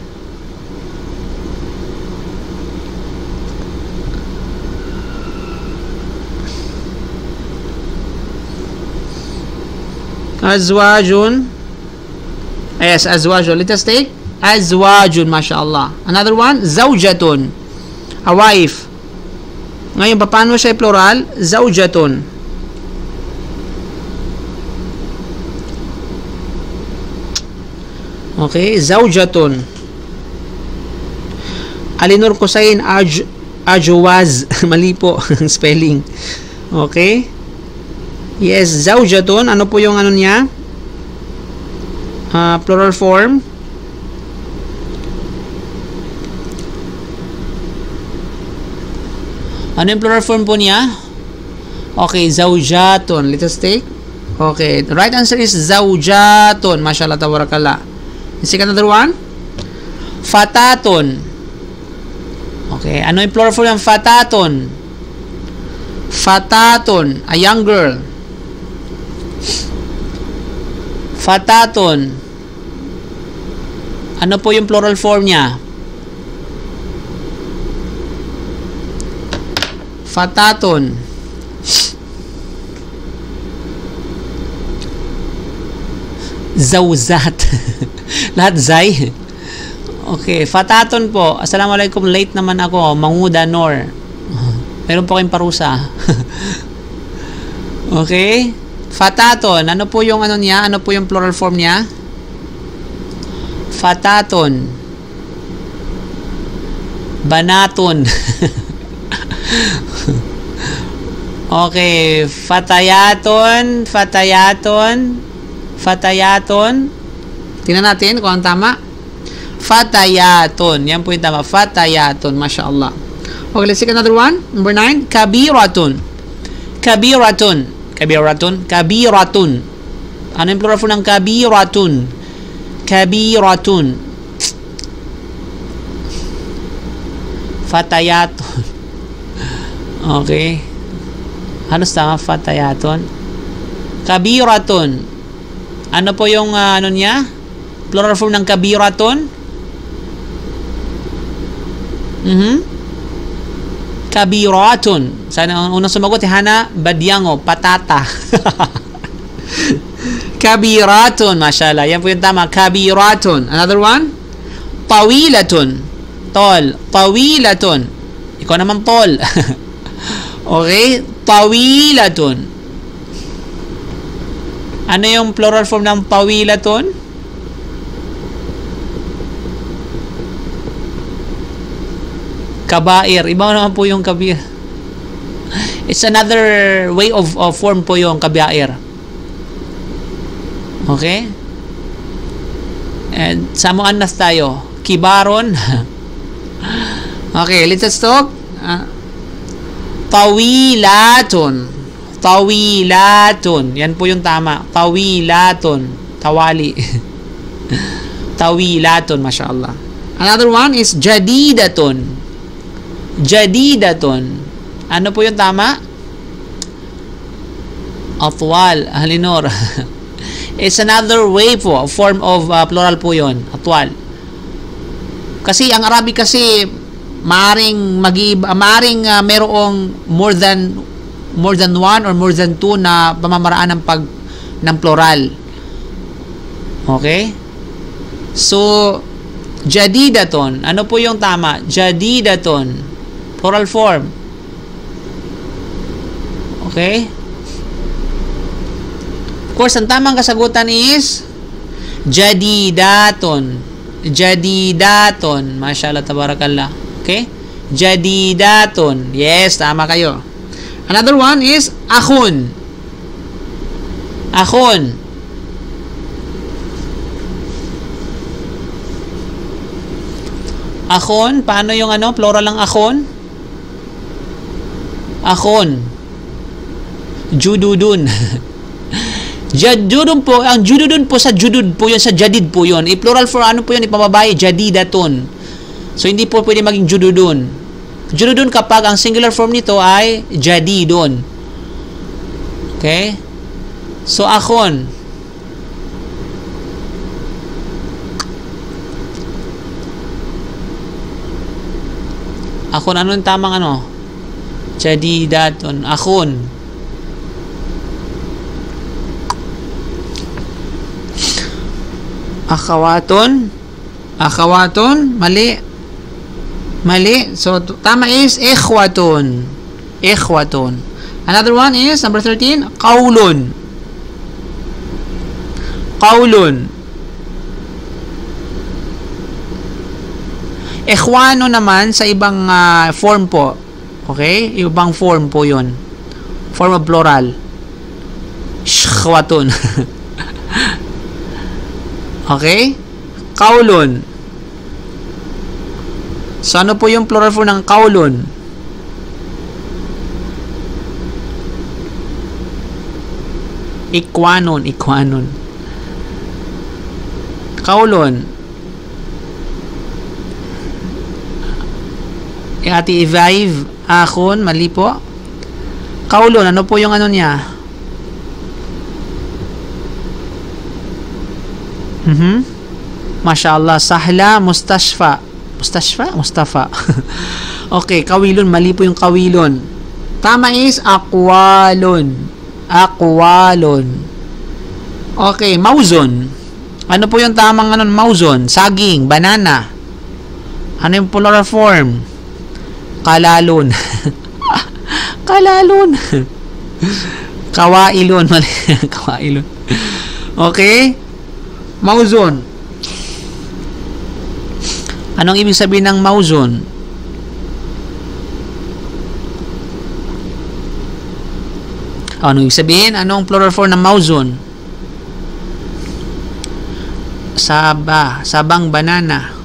Azwajun. Yes, azwajun. Let us take azwajun, mashallah. Another one, zawjatun. A wife. Ngayon, paano siya plural? Zawjatun. Okay, zawjatun. Alinur Kusain ajwaz. Mali po ang spelling. Okay? Yes, zawjatun. Ano po yung ano niya? Plural form. Ano yung plural form po niya? Okay, zawjatun. Let us take. Okay, the right answer is zawjatun. Mashallah, tabarakallah. The second another one? Fatatun. Okay, ano yung plural form ng fatatun? Fatatun, a young girl. Fataton. Ano po yung plural form niya? Fataton. Zawzat. Lahat zay. Okay, fataton po. Assalamualaikum, late naman ako. Manguda Nor. Meron po kayong parusa. Okay? Fataton. Ano po yung ano niya? Ano po yung plural form niya? Fataton. Banaton. Okay, fatayaton, fatayaton, fatayaton. Tingnan natin kung ang tama. Fatayaton. Yan po yung tama. Fatayaton. MashaAllah. Okay, let's take another one. Number 9. Kabiratun. Kabiratun. Kabiratun. Kabiratun. Ano yung plural form ng kabiratun? Kabiratun. Fatayaton. Okay. Halos tama, fatayaton. Kabiratun. Ano po yung ano niya? Plural form ng kabiratun? Kabiratun. Sana unang sumagot, Hana Badyango, patata. Kabiratun, mashallah. Yan po yung tama, kabiratun. Another one? Tawilatun. Tol. Tawilatun. Ikaw naman tol. Okay? Tawilatun. Ano yung plural form ng tawilatun? Kabair. Iba naman po yung kabir. It's another way of form po yung kabair. Okay? And samuanas tayo. Kibaron. Okay, let's talk. Tawilatun. Tawilatun. Yan po yung tama. Tawilatun. Tawali. Tawilatun, mashallah. Another one is jadidatun. Jadidatun. Ano po yung tama? Atwal. Halinor. It's another way po. Form of plural po yun. Atwal. Kasi ang Arabic kasi maring merong more than one or more than two na pamamaraan ng plural. Okay? So, jadidaton. Ano po yung tama? Jadidaton. Plural form. Okay? Of course, ang tamang kasagutan is jadidaton. Jadidaton. Mashallah, tabarakallah. Okay? Jadidatun. Yes, tama kayo. Another one is akhun. Akhun. Akhun. Paano yung ano? Plural ng akhun? Akhun. Jududun. Jududun po. Ang jududun po sa judud po yun. Sa jadid po yun. I-plural for ano po yun? Ipababae. Jadidatun. So, hindi po pwede maging jududun. Jududun kapag ang singular form nito ay jadidun. Okay? So, akhon. Akhon, ano yung tamang ano? Jadidatun. Akhon. Akhawatun. Akhawatun. Mali. Mali. So, tama is ikhwatun. Ikhwatun. Another one is, number 13, qawlun. Qawlun. Ikhwano naman sa ibang form po. Okay? Ibang form po yun. Form of plural. Shkhwatun. Okay? Qawlun. So, ano po yung plural form ng qawlun? Ikwanon. Ikwanon. Qawlun. Ati Ivive. Akhon. Mali po. Qawlun. Ano po yung ano niya? Mashallah. Sahla, Mustashfa. Mustashfa? Mustafa. Okay, kawilon. Mali po yung kawilon. Tama is akwalon. Akwalon. Okay, mauzon. Ano po yung tamang mauzon? Saging, banana. Ano yung plural form? Kalalon. Kalalon. Kawailon. Kawailon. Okay? Mauzon. Anong ibig sabihin ng mauzon? Anong ibig sabihin? Anong plural form ng mauzon? Sabang banana.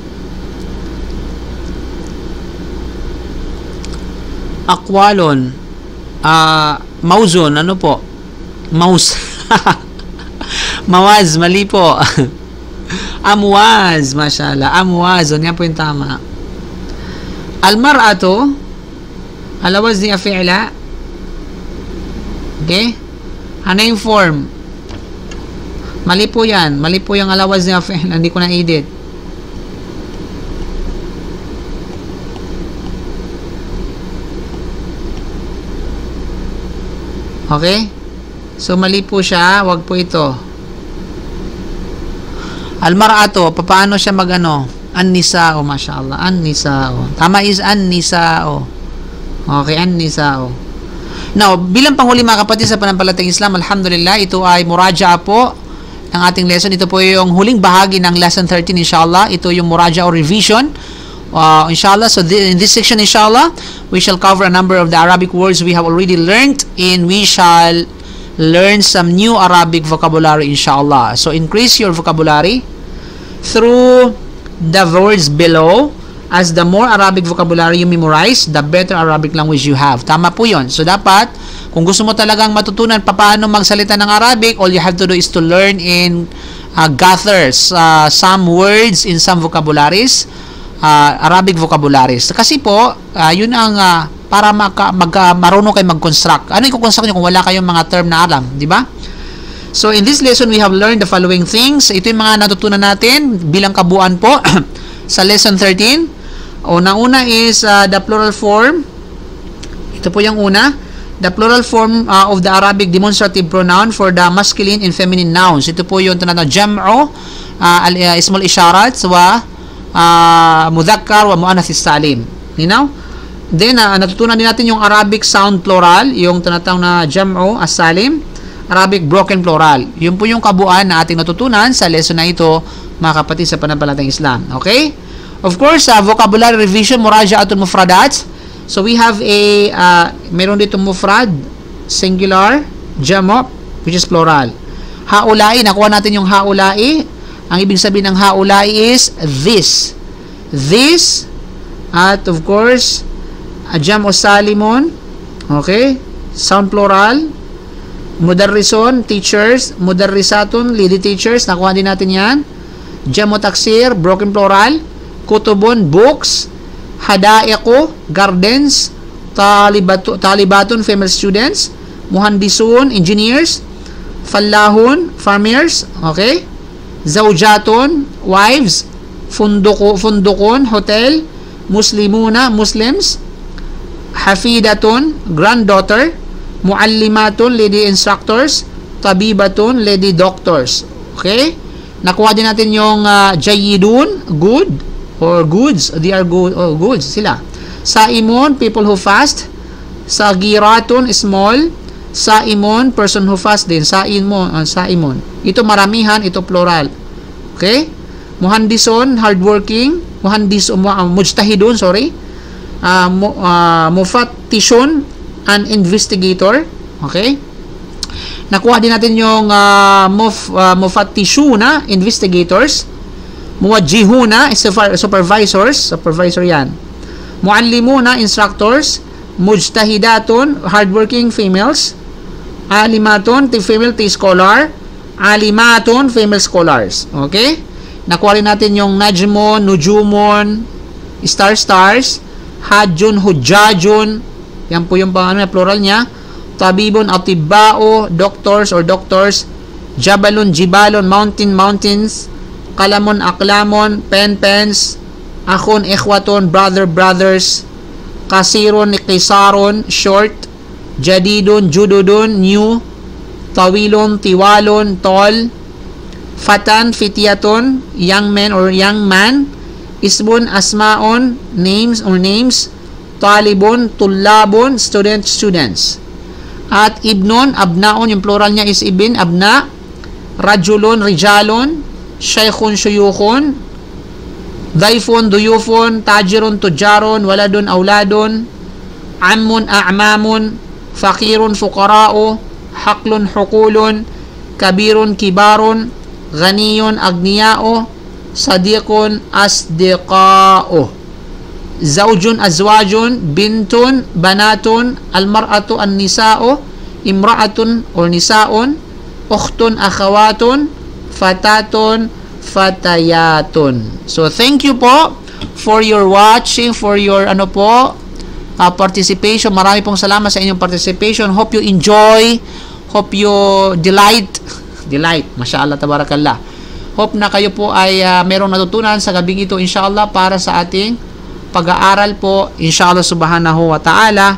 Akwalon. Mauzon, ano po? Mouse. Mawaz, mali po. Amwaz, mashallah. Amwazon, yan po yung tama. Almar'atu, alawaz niya fi'la. Okay? Ano yung form? Mali po yan. Mali po yung alawaz niya fi'la. Hindi ko na-edit. Okay? So, mali po siya. Wag po ito. Almar'atu, paano siya mag-ano? An-nisa'o, mashallah. An-nisa'o. Tama is an-nisa'o. Okay, an-nisa'o. Now, bilang panghuli mga kapatid sa panampalatayang Islam, alhamdulillah, ito ay muraja'a po ng ating lesson. Ito po yung huling bahagi ng lesson 13, inshallah. Ito yung muraja'a or revision. Inshallah, so in this section, inshallah, we shall cover a number of the Arabic words we have already learned, and we shall learn some new Arabic vocabulary, inshallah. So increase your vocabulary through the words below. As the more Arabic vocabulary you memorize, the better Arabic language you have. Tama po yun. So dapat, kung gusto mo talagang matutunan paano magsalita ng Arabic, all you have to do is to learn in gather some words in some vocabularies, Arabic vocabularies. Kasi po, yun ang para marunong kayo mag-construct. Ano yung construct nyo kung wala kayong mga term na alam, di ba? So, in this lesson, we have learned the following things. Ito yung mga natutunan natin bilang kabuuan po sa lesson 13. Una is the plural form. Ito po yung una. The plural form of the Arabic demonstrative pronoun for the masculine and feminine nouns. Ito po yung tinatawag jam'u, ismul isharat, wa mudhakkar wa muannath salim. Ninaw? Then, natutunan din natin yung Arabic sound plural, yung tinatawag na jam'u as-salim, Arabic broken plural. Yun po yung kabuuan na ating natutunan sa lesson na ito, mga kapatid sa panampalatayang Islam. Okay? Of course, vocabulary revision, muraja'atul mufradat. So, we have meron dito mufrad, singular, jam'u, which is plural. Haulai, nakuha natin yung haulai. Ang ibig sabihin ng haulai is this. This, at of course, jam'u salimun, okay, sound plural, mudarrison, teachers, mudarrisatun, lady teachers, nakuha din natin yan. Jam'u taksir, broken plural, kutubun, books, hadaiqu, gardens, talibatun, female students, muhandisun, engineers, fallahun, farmers, okay, zawjatun, wives, fundukun, hotel, muslimuna, Muslims, hafidatun, granddaughter, muallimatun, lady instructors, tabibatun, lady doctors. Okay? Nakuha din natin yung jayyidun, good, or goods, they are good, or goods sila. Saimun, people who fast. Sagiratun, small. Saimun, person who fast din. Saimun. Ito maramihan, ito plural. Okay? Muhandison, hardworking. Mujtahidun, sorry. Mufattishun, an investigator. Okay? Nakuha din natin yung mufattishuna, investigators. Muwajjihuna, supervisors. Supervisor yan. Muallimuna, instructors. Mujtahidatun, hardworking females. Alimatun, female scholar. Alimatun, female scholars. Okay? Nakuha rin natin yung najmun, nujumun, stars. Hajjun, hujjajun. Yan po yung plural niya. Tabibun, atibao, doctors or doctors. Jabalun, jibalon, mountain, mountains. Kalamun, aklamon, pen, pens. Akhun, ikhwaton, brother, brothers. Kasirun, kisaron, short. Jadidun, jududun, new. Tawilun, tiwalon, tall. Fatan, fityaton, young man or young man. Isbun, asmaon, names or names. Talibun, tullabun, student, students. At ibnon, abnaon, yung plural niya is ibin, abna. Rajulun, rijalon. Shaykhun, shuyukhun. Daifun, duyufun. Tajirun, tujaron. Waladun, awladun. Ammun, a'mamun. Fakirun, fukarao. Haklun, hukulun. Kabirun, kibarun. Ghaniyun, agniyao. Sadiqun, asdiqao. Zawjun, azwajun. Bintun, banatun. Almar'atu, an-nisa'o. Imra'atun or nisaon. Ukhtun, akhawatun. Fatatun, fatayatun. So thank you po for your watching, for your participation. Marami pong salamat sa inyong participation. Hope you enjoy, hope you delight, mashallah, tabarakallah. Hope na kayo po ay merong natutunan sa gabing ito, inshallah, para sa ating pag-aaral po, inshallah subhanahu wa ta'ala.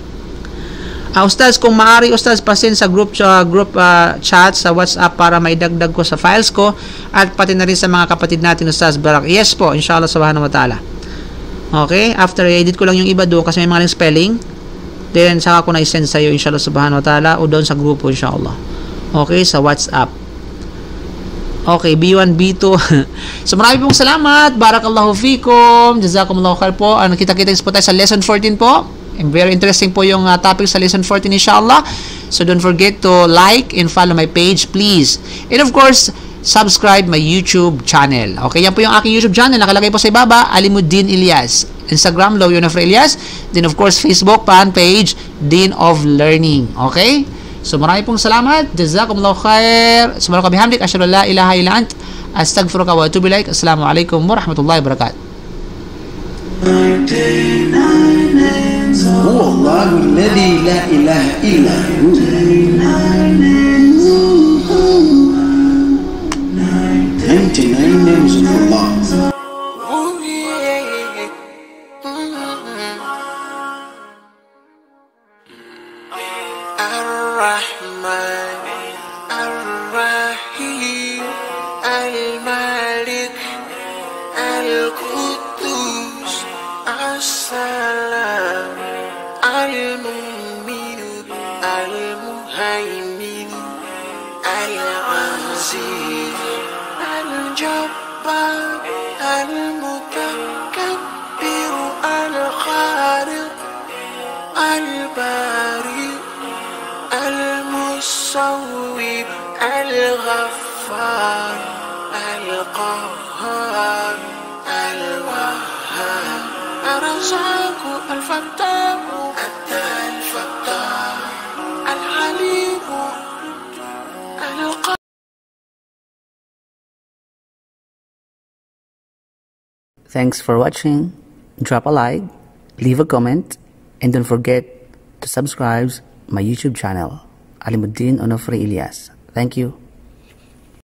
Ustaz, kung maaari, Ustaz, pasin sa group chat sa WhatsApp para maidagdag ko sa files ko at pati na rin sa mga kapatid natin, Ustaz Barak. Yes po, inshallah subhanahu wa ta'ala. Okay, after i-edit ko lang yung iba doon kasi may mga spelling, then saka ko na-send sa iyo, inshallah subhanahu wa ta'ala, o doon sa grupo, inshallah. Okay, sa WhatsApp. Okay, B1, B2. So marami pong salamat. Barakallahu fikum. Jazakumullahu khair po. Kita-kita po tayo sa lesson 14 po. And very interesting po yung topic sa lesson 14, inshallah. So don't forget to like and follow my page, please. And of course, subscribe my YouTube channel. Okay, yan po yung aking YouTube channel. Nakalagay po sa ibaba, Alimuddin Ilyas. Instagram, Lawyon of Ilyas. Then of course, Facebook fan page, Dean of Learning. Okay? So marami pong salamat. Jazakumullahu khair. Subhanaka bihamdik, asyhadu an la ilaha illa ant, astaghfiruka wa atubu ilaik. Assalamu alaikum warahmatullahi wabarakatuh. هو الله الذي لا إله إلا هو 99 names of Allah. Ar-Rahman, Ar-Rahim, Al-Malik, Al-Quddus, As-Salam, Al-Mu'min, Al-Muhaymin, Al-Aziz, Al-Jabbar, Al-Mutakabbir, Al-Khaliq, Al-Bari, Al-Musawwir, Al-Ghaffar, Al-Qahhar, Al-Wahhab, Ar-Razzaq, Al-Fattah, Al-Fattah, Al-Alim, Al-Qadir. Thanks for watching. Drop a like, leave a comment, and don't forget to subscribe my YouTube channel, Alimuddin Onofre Ilyas. Thank you.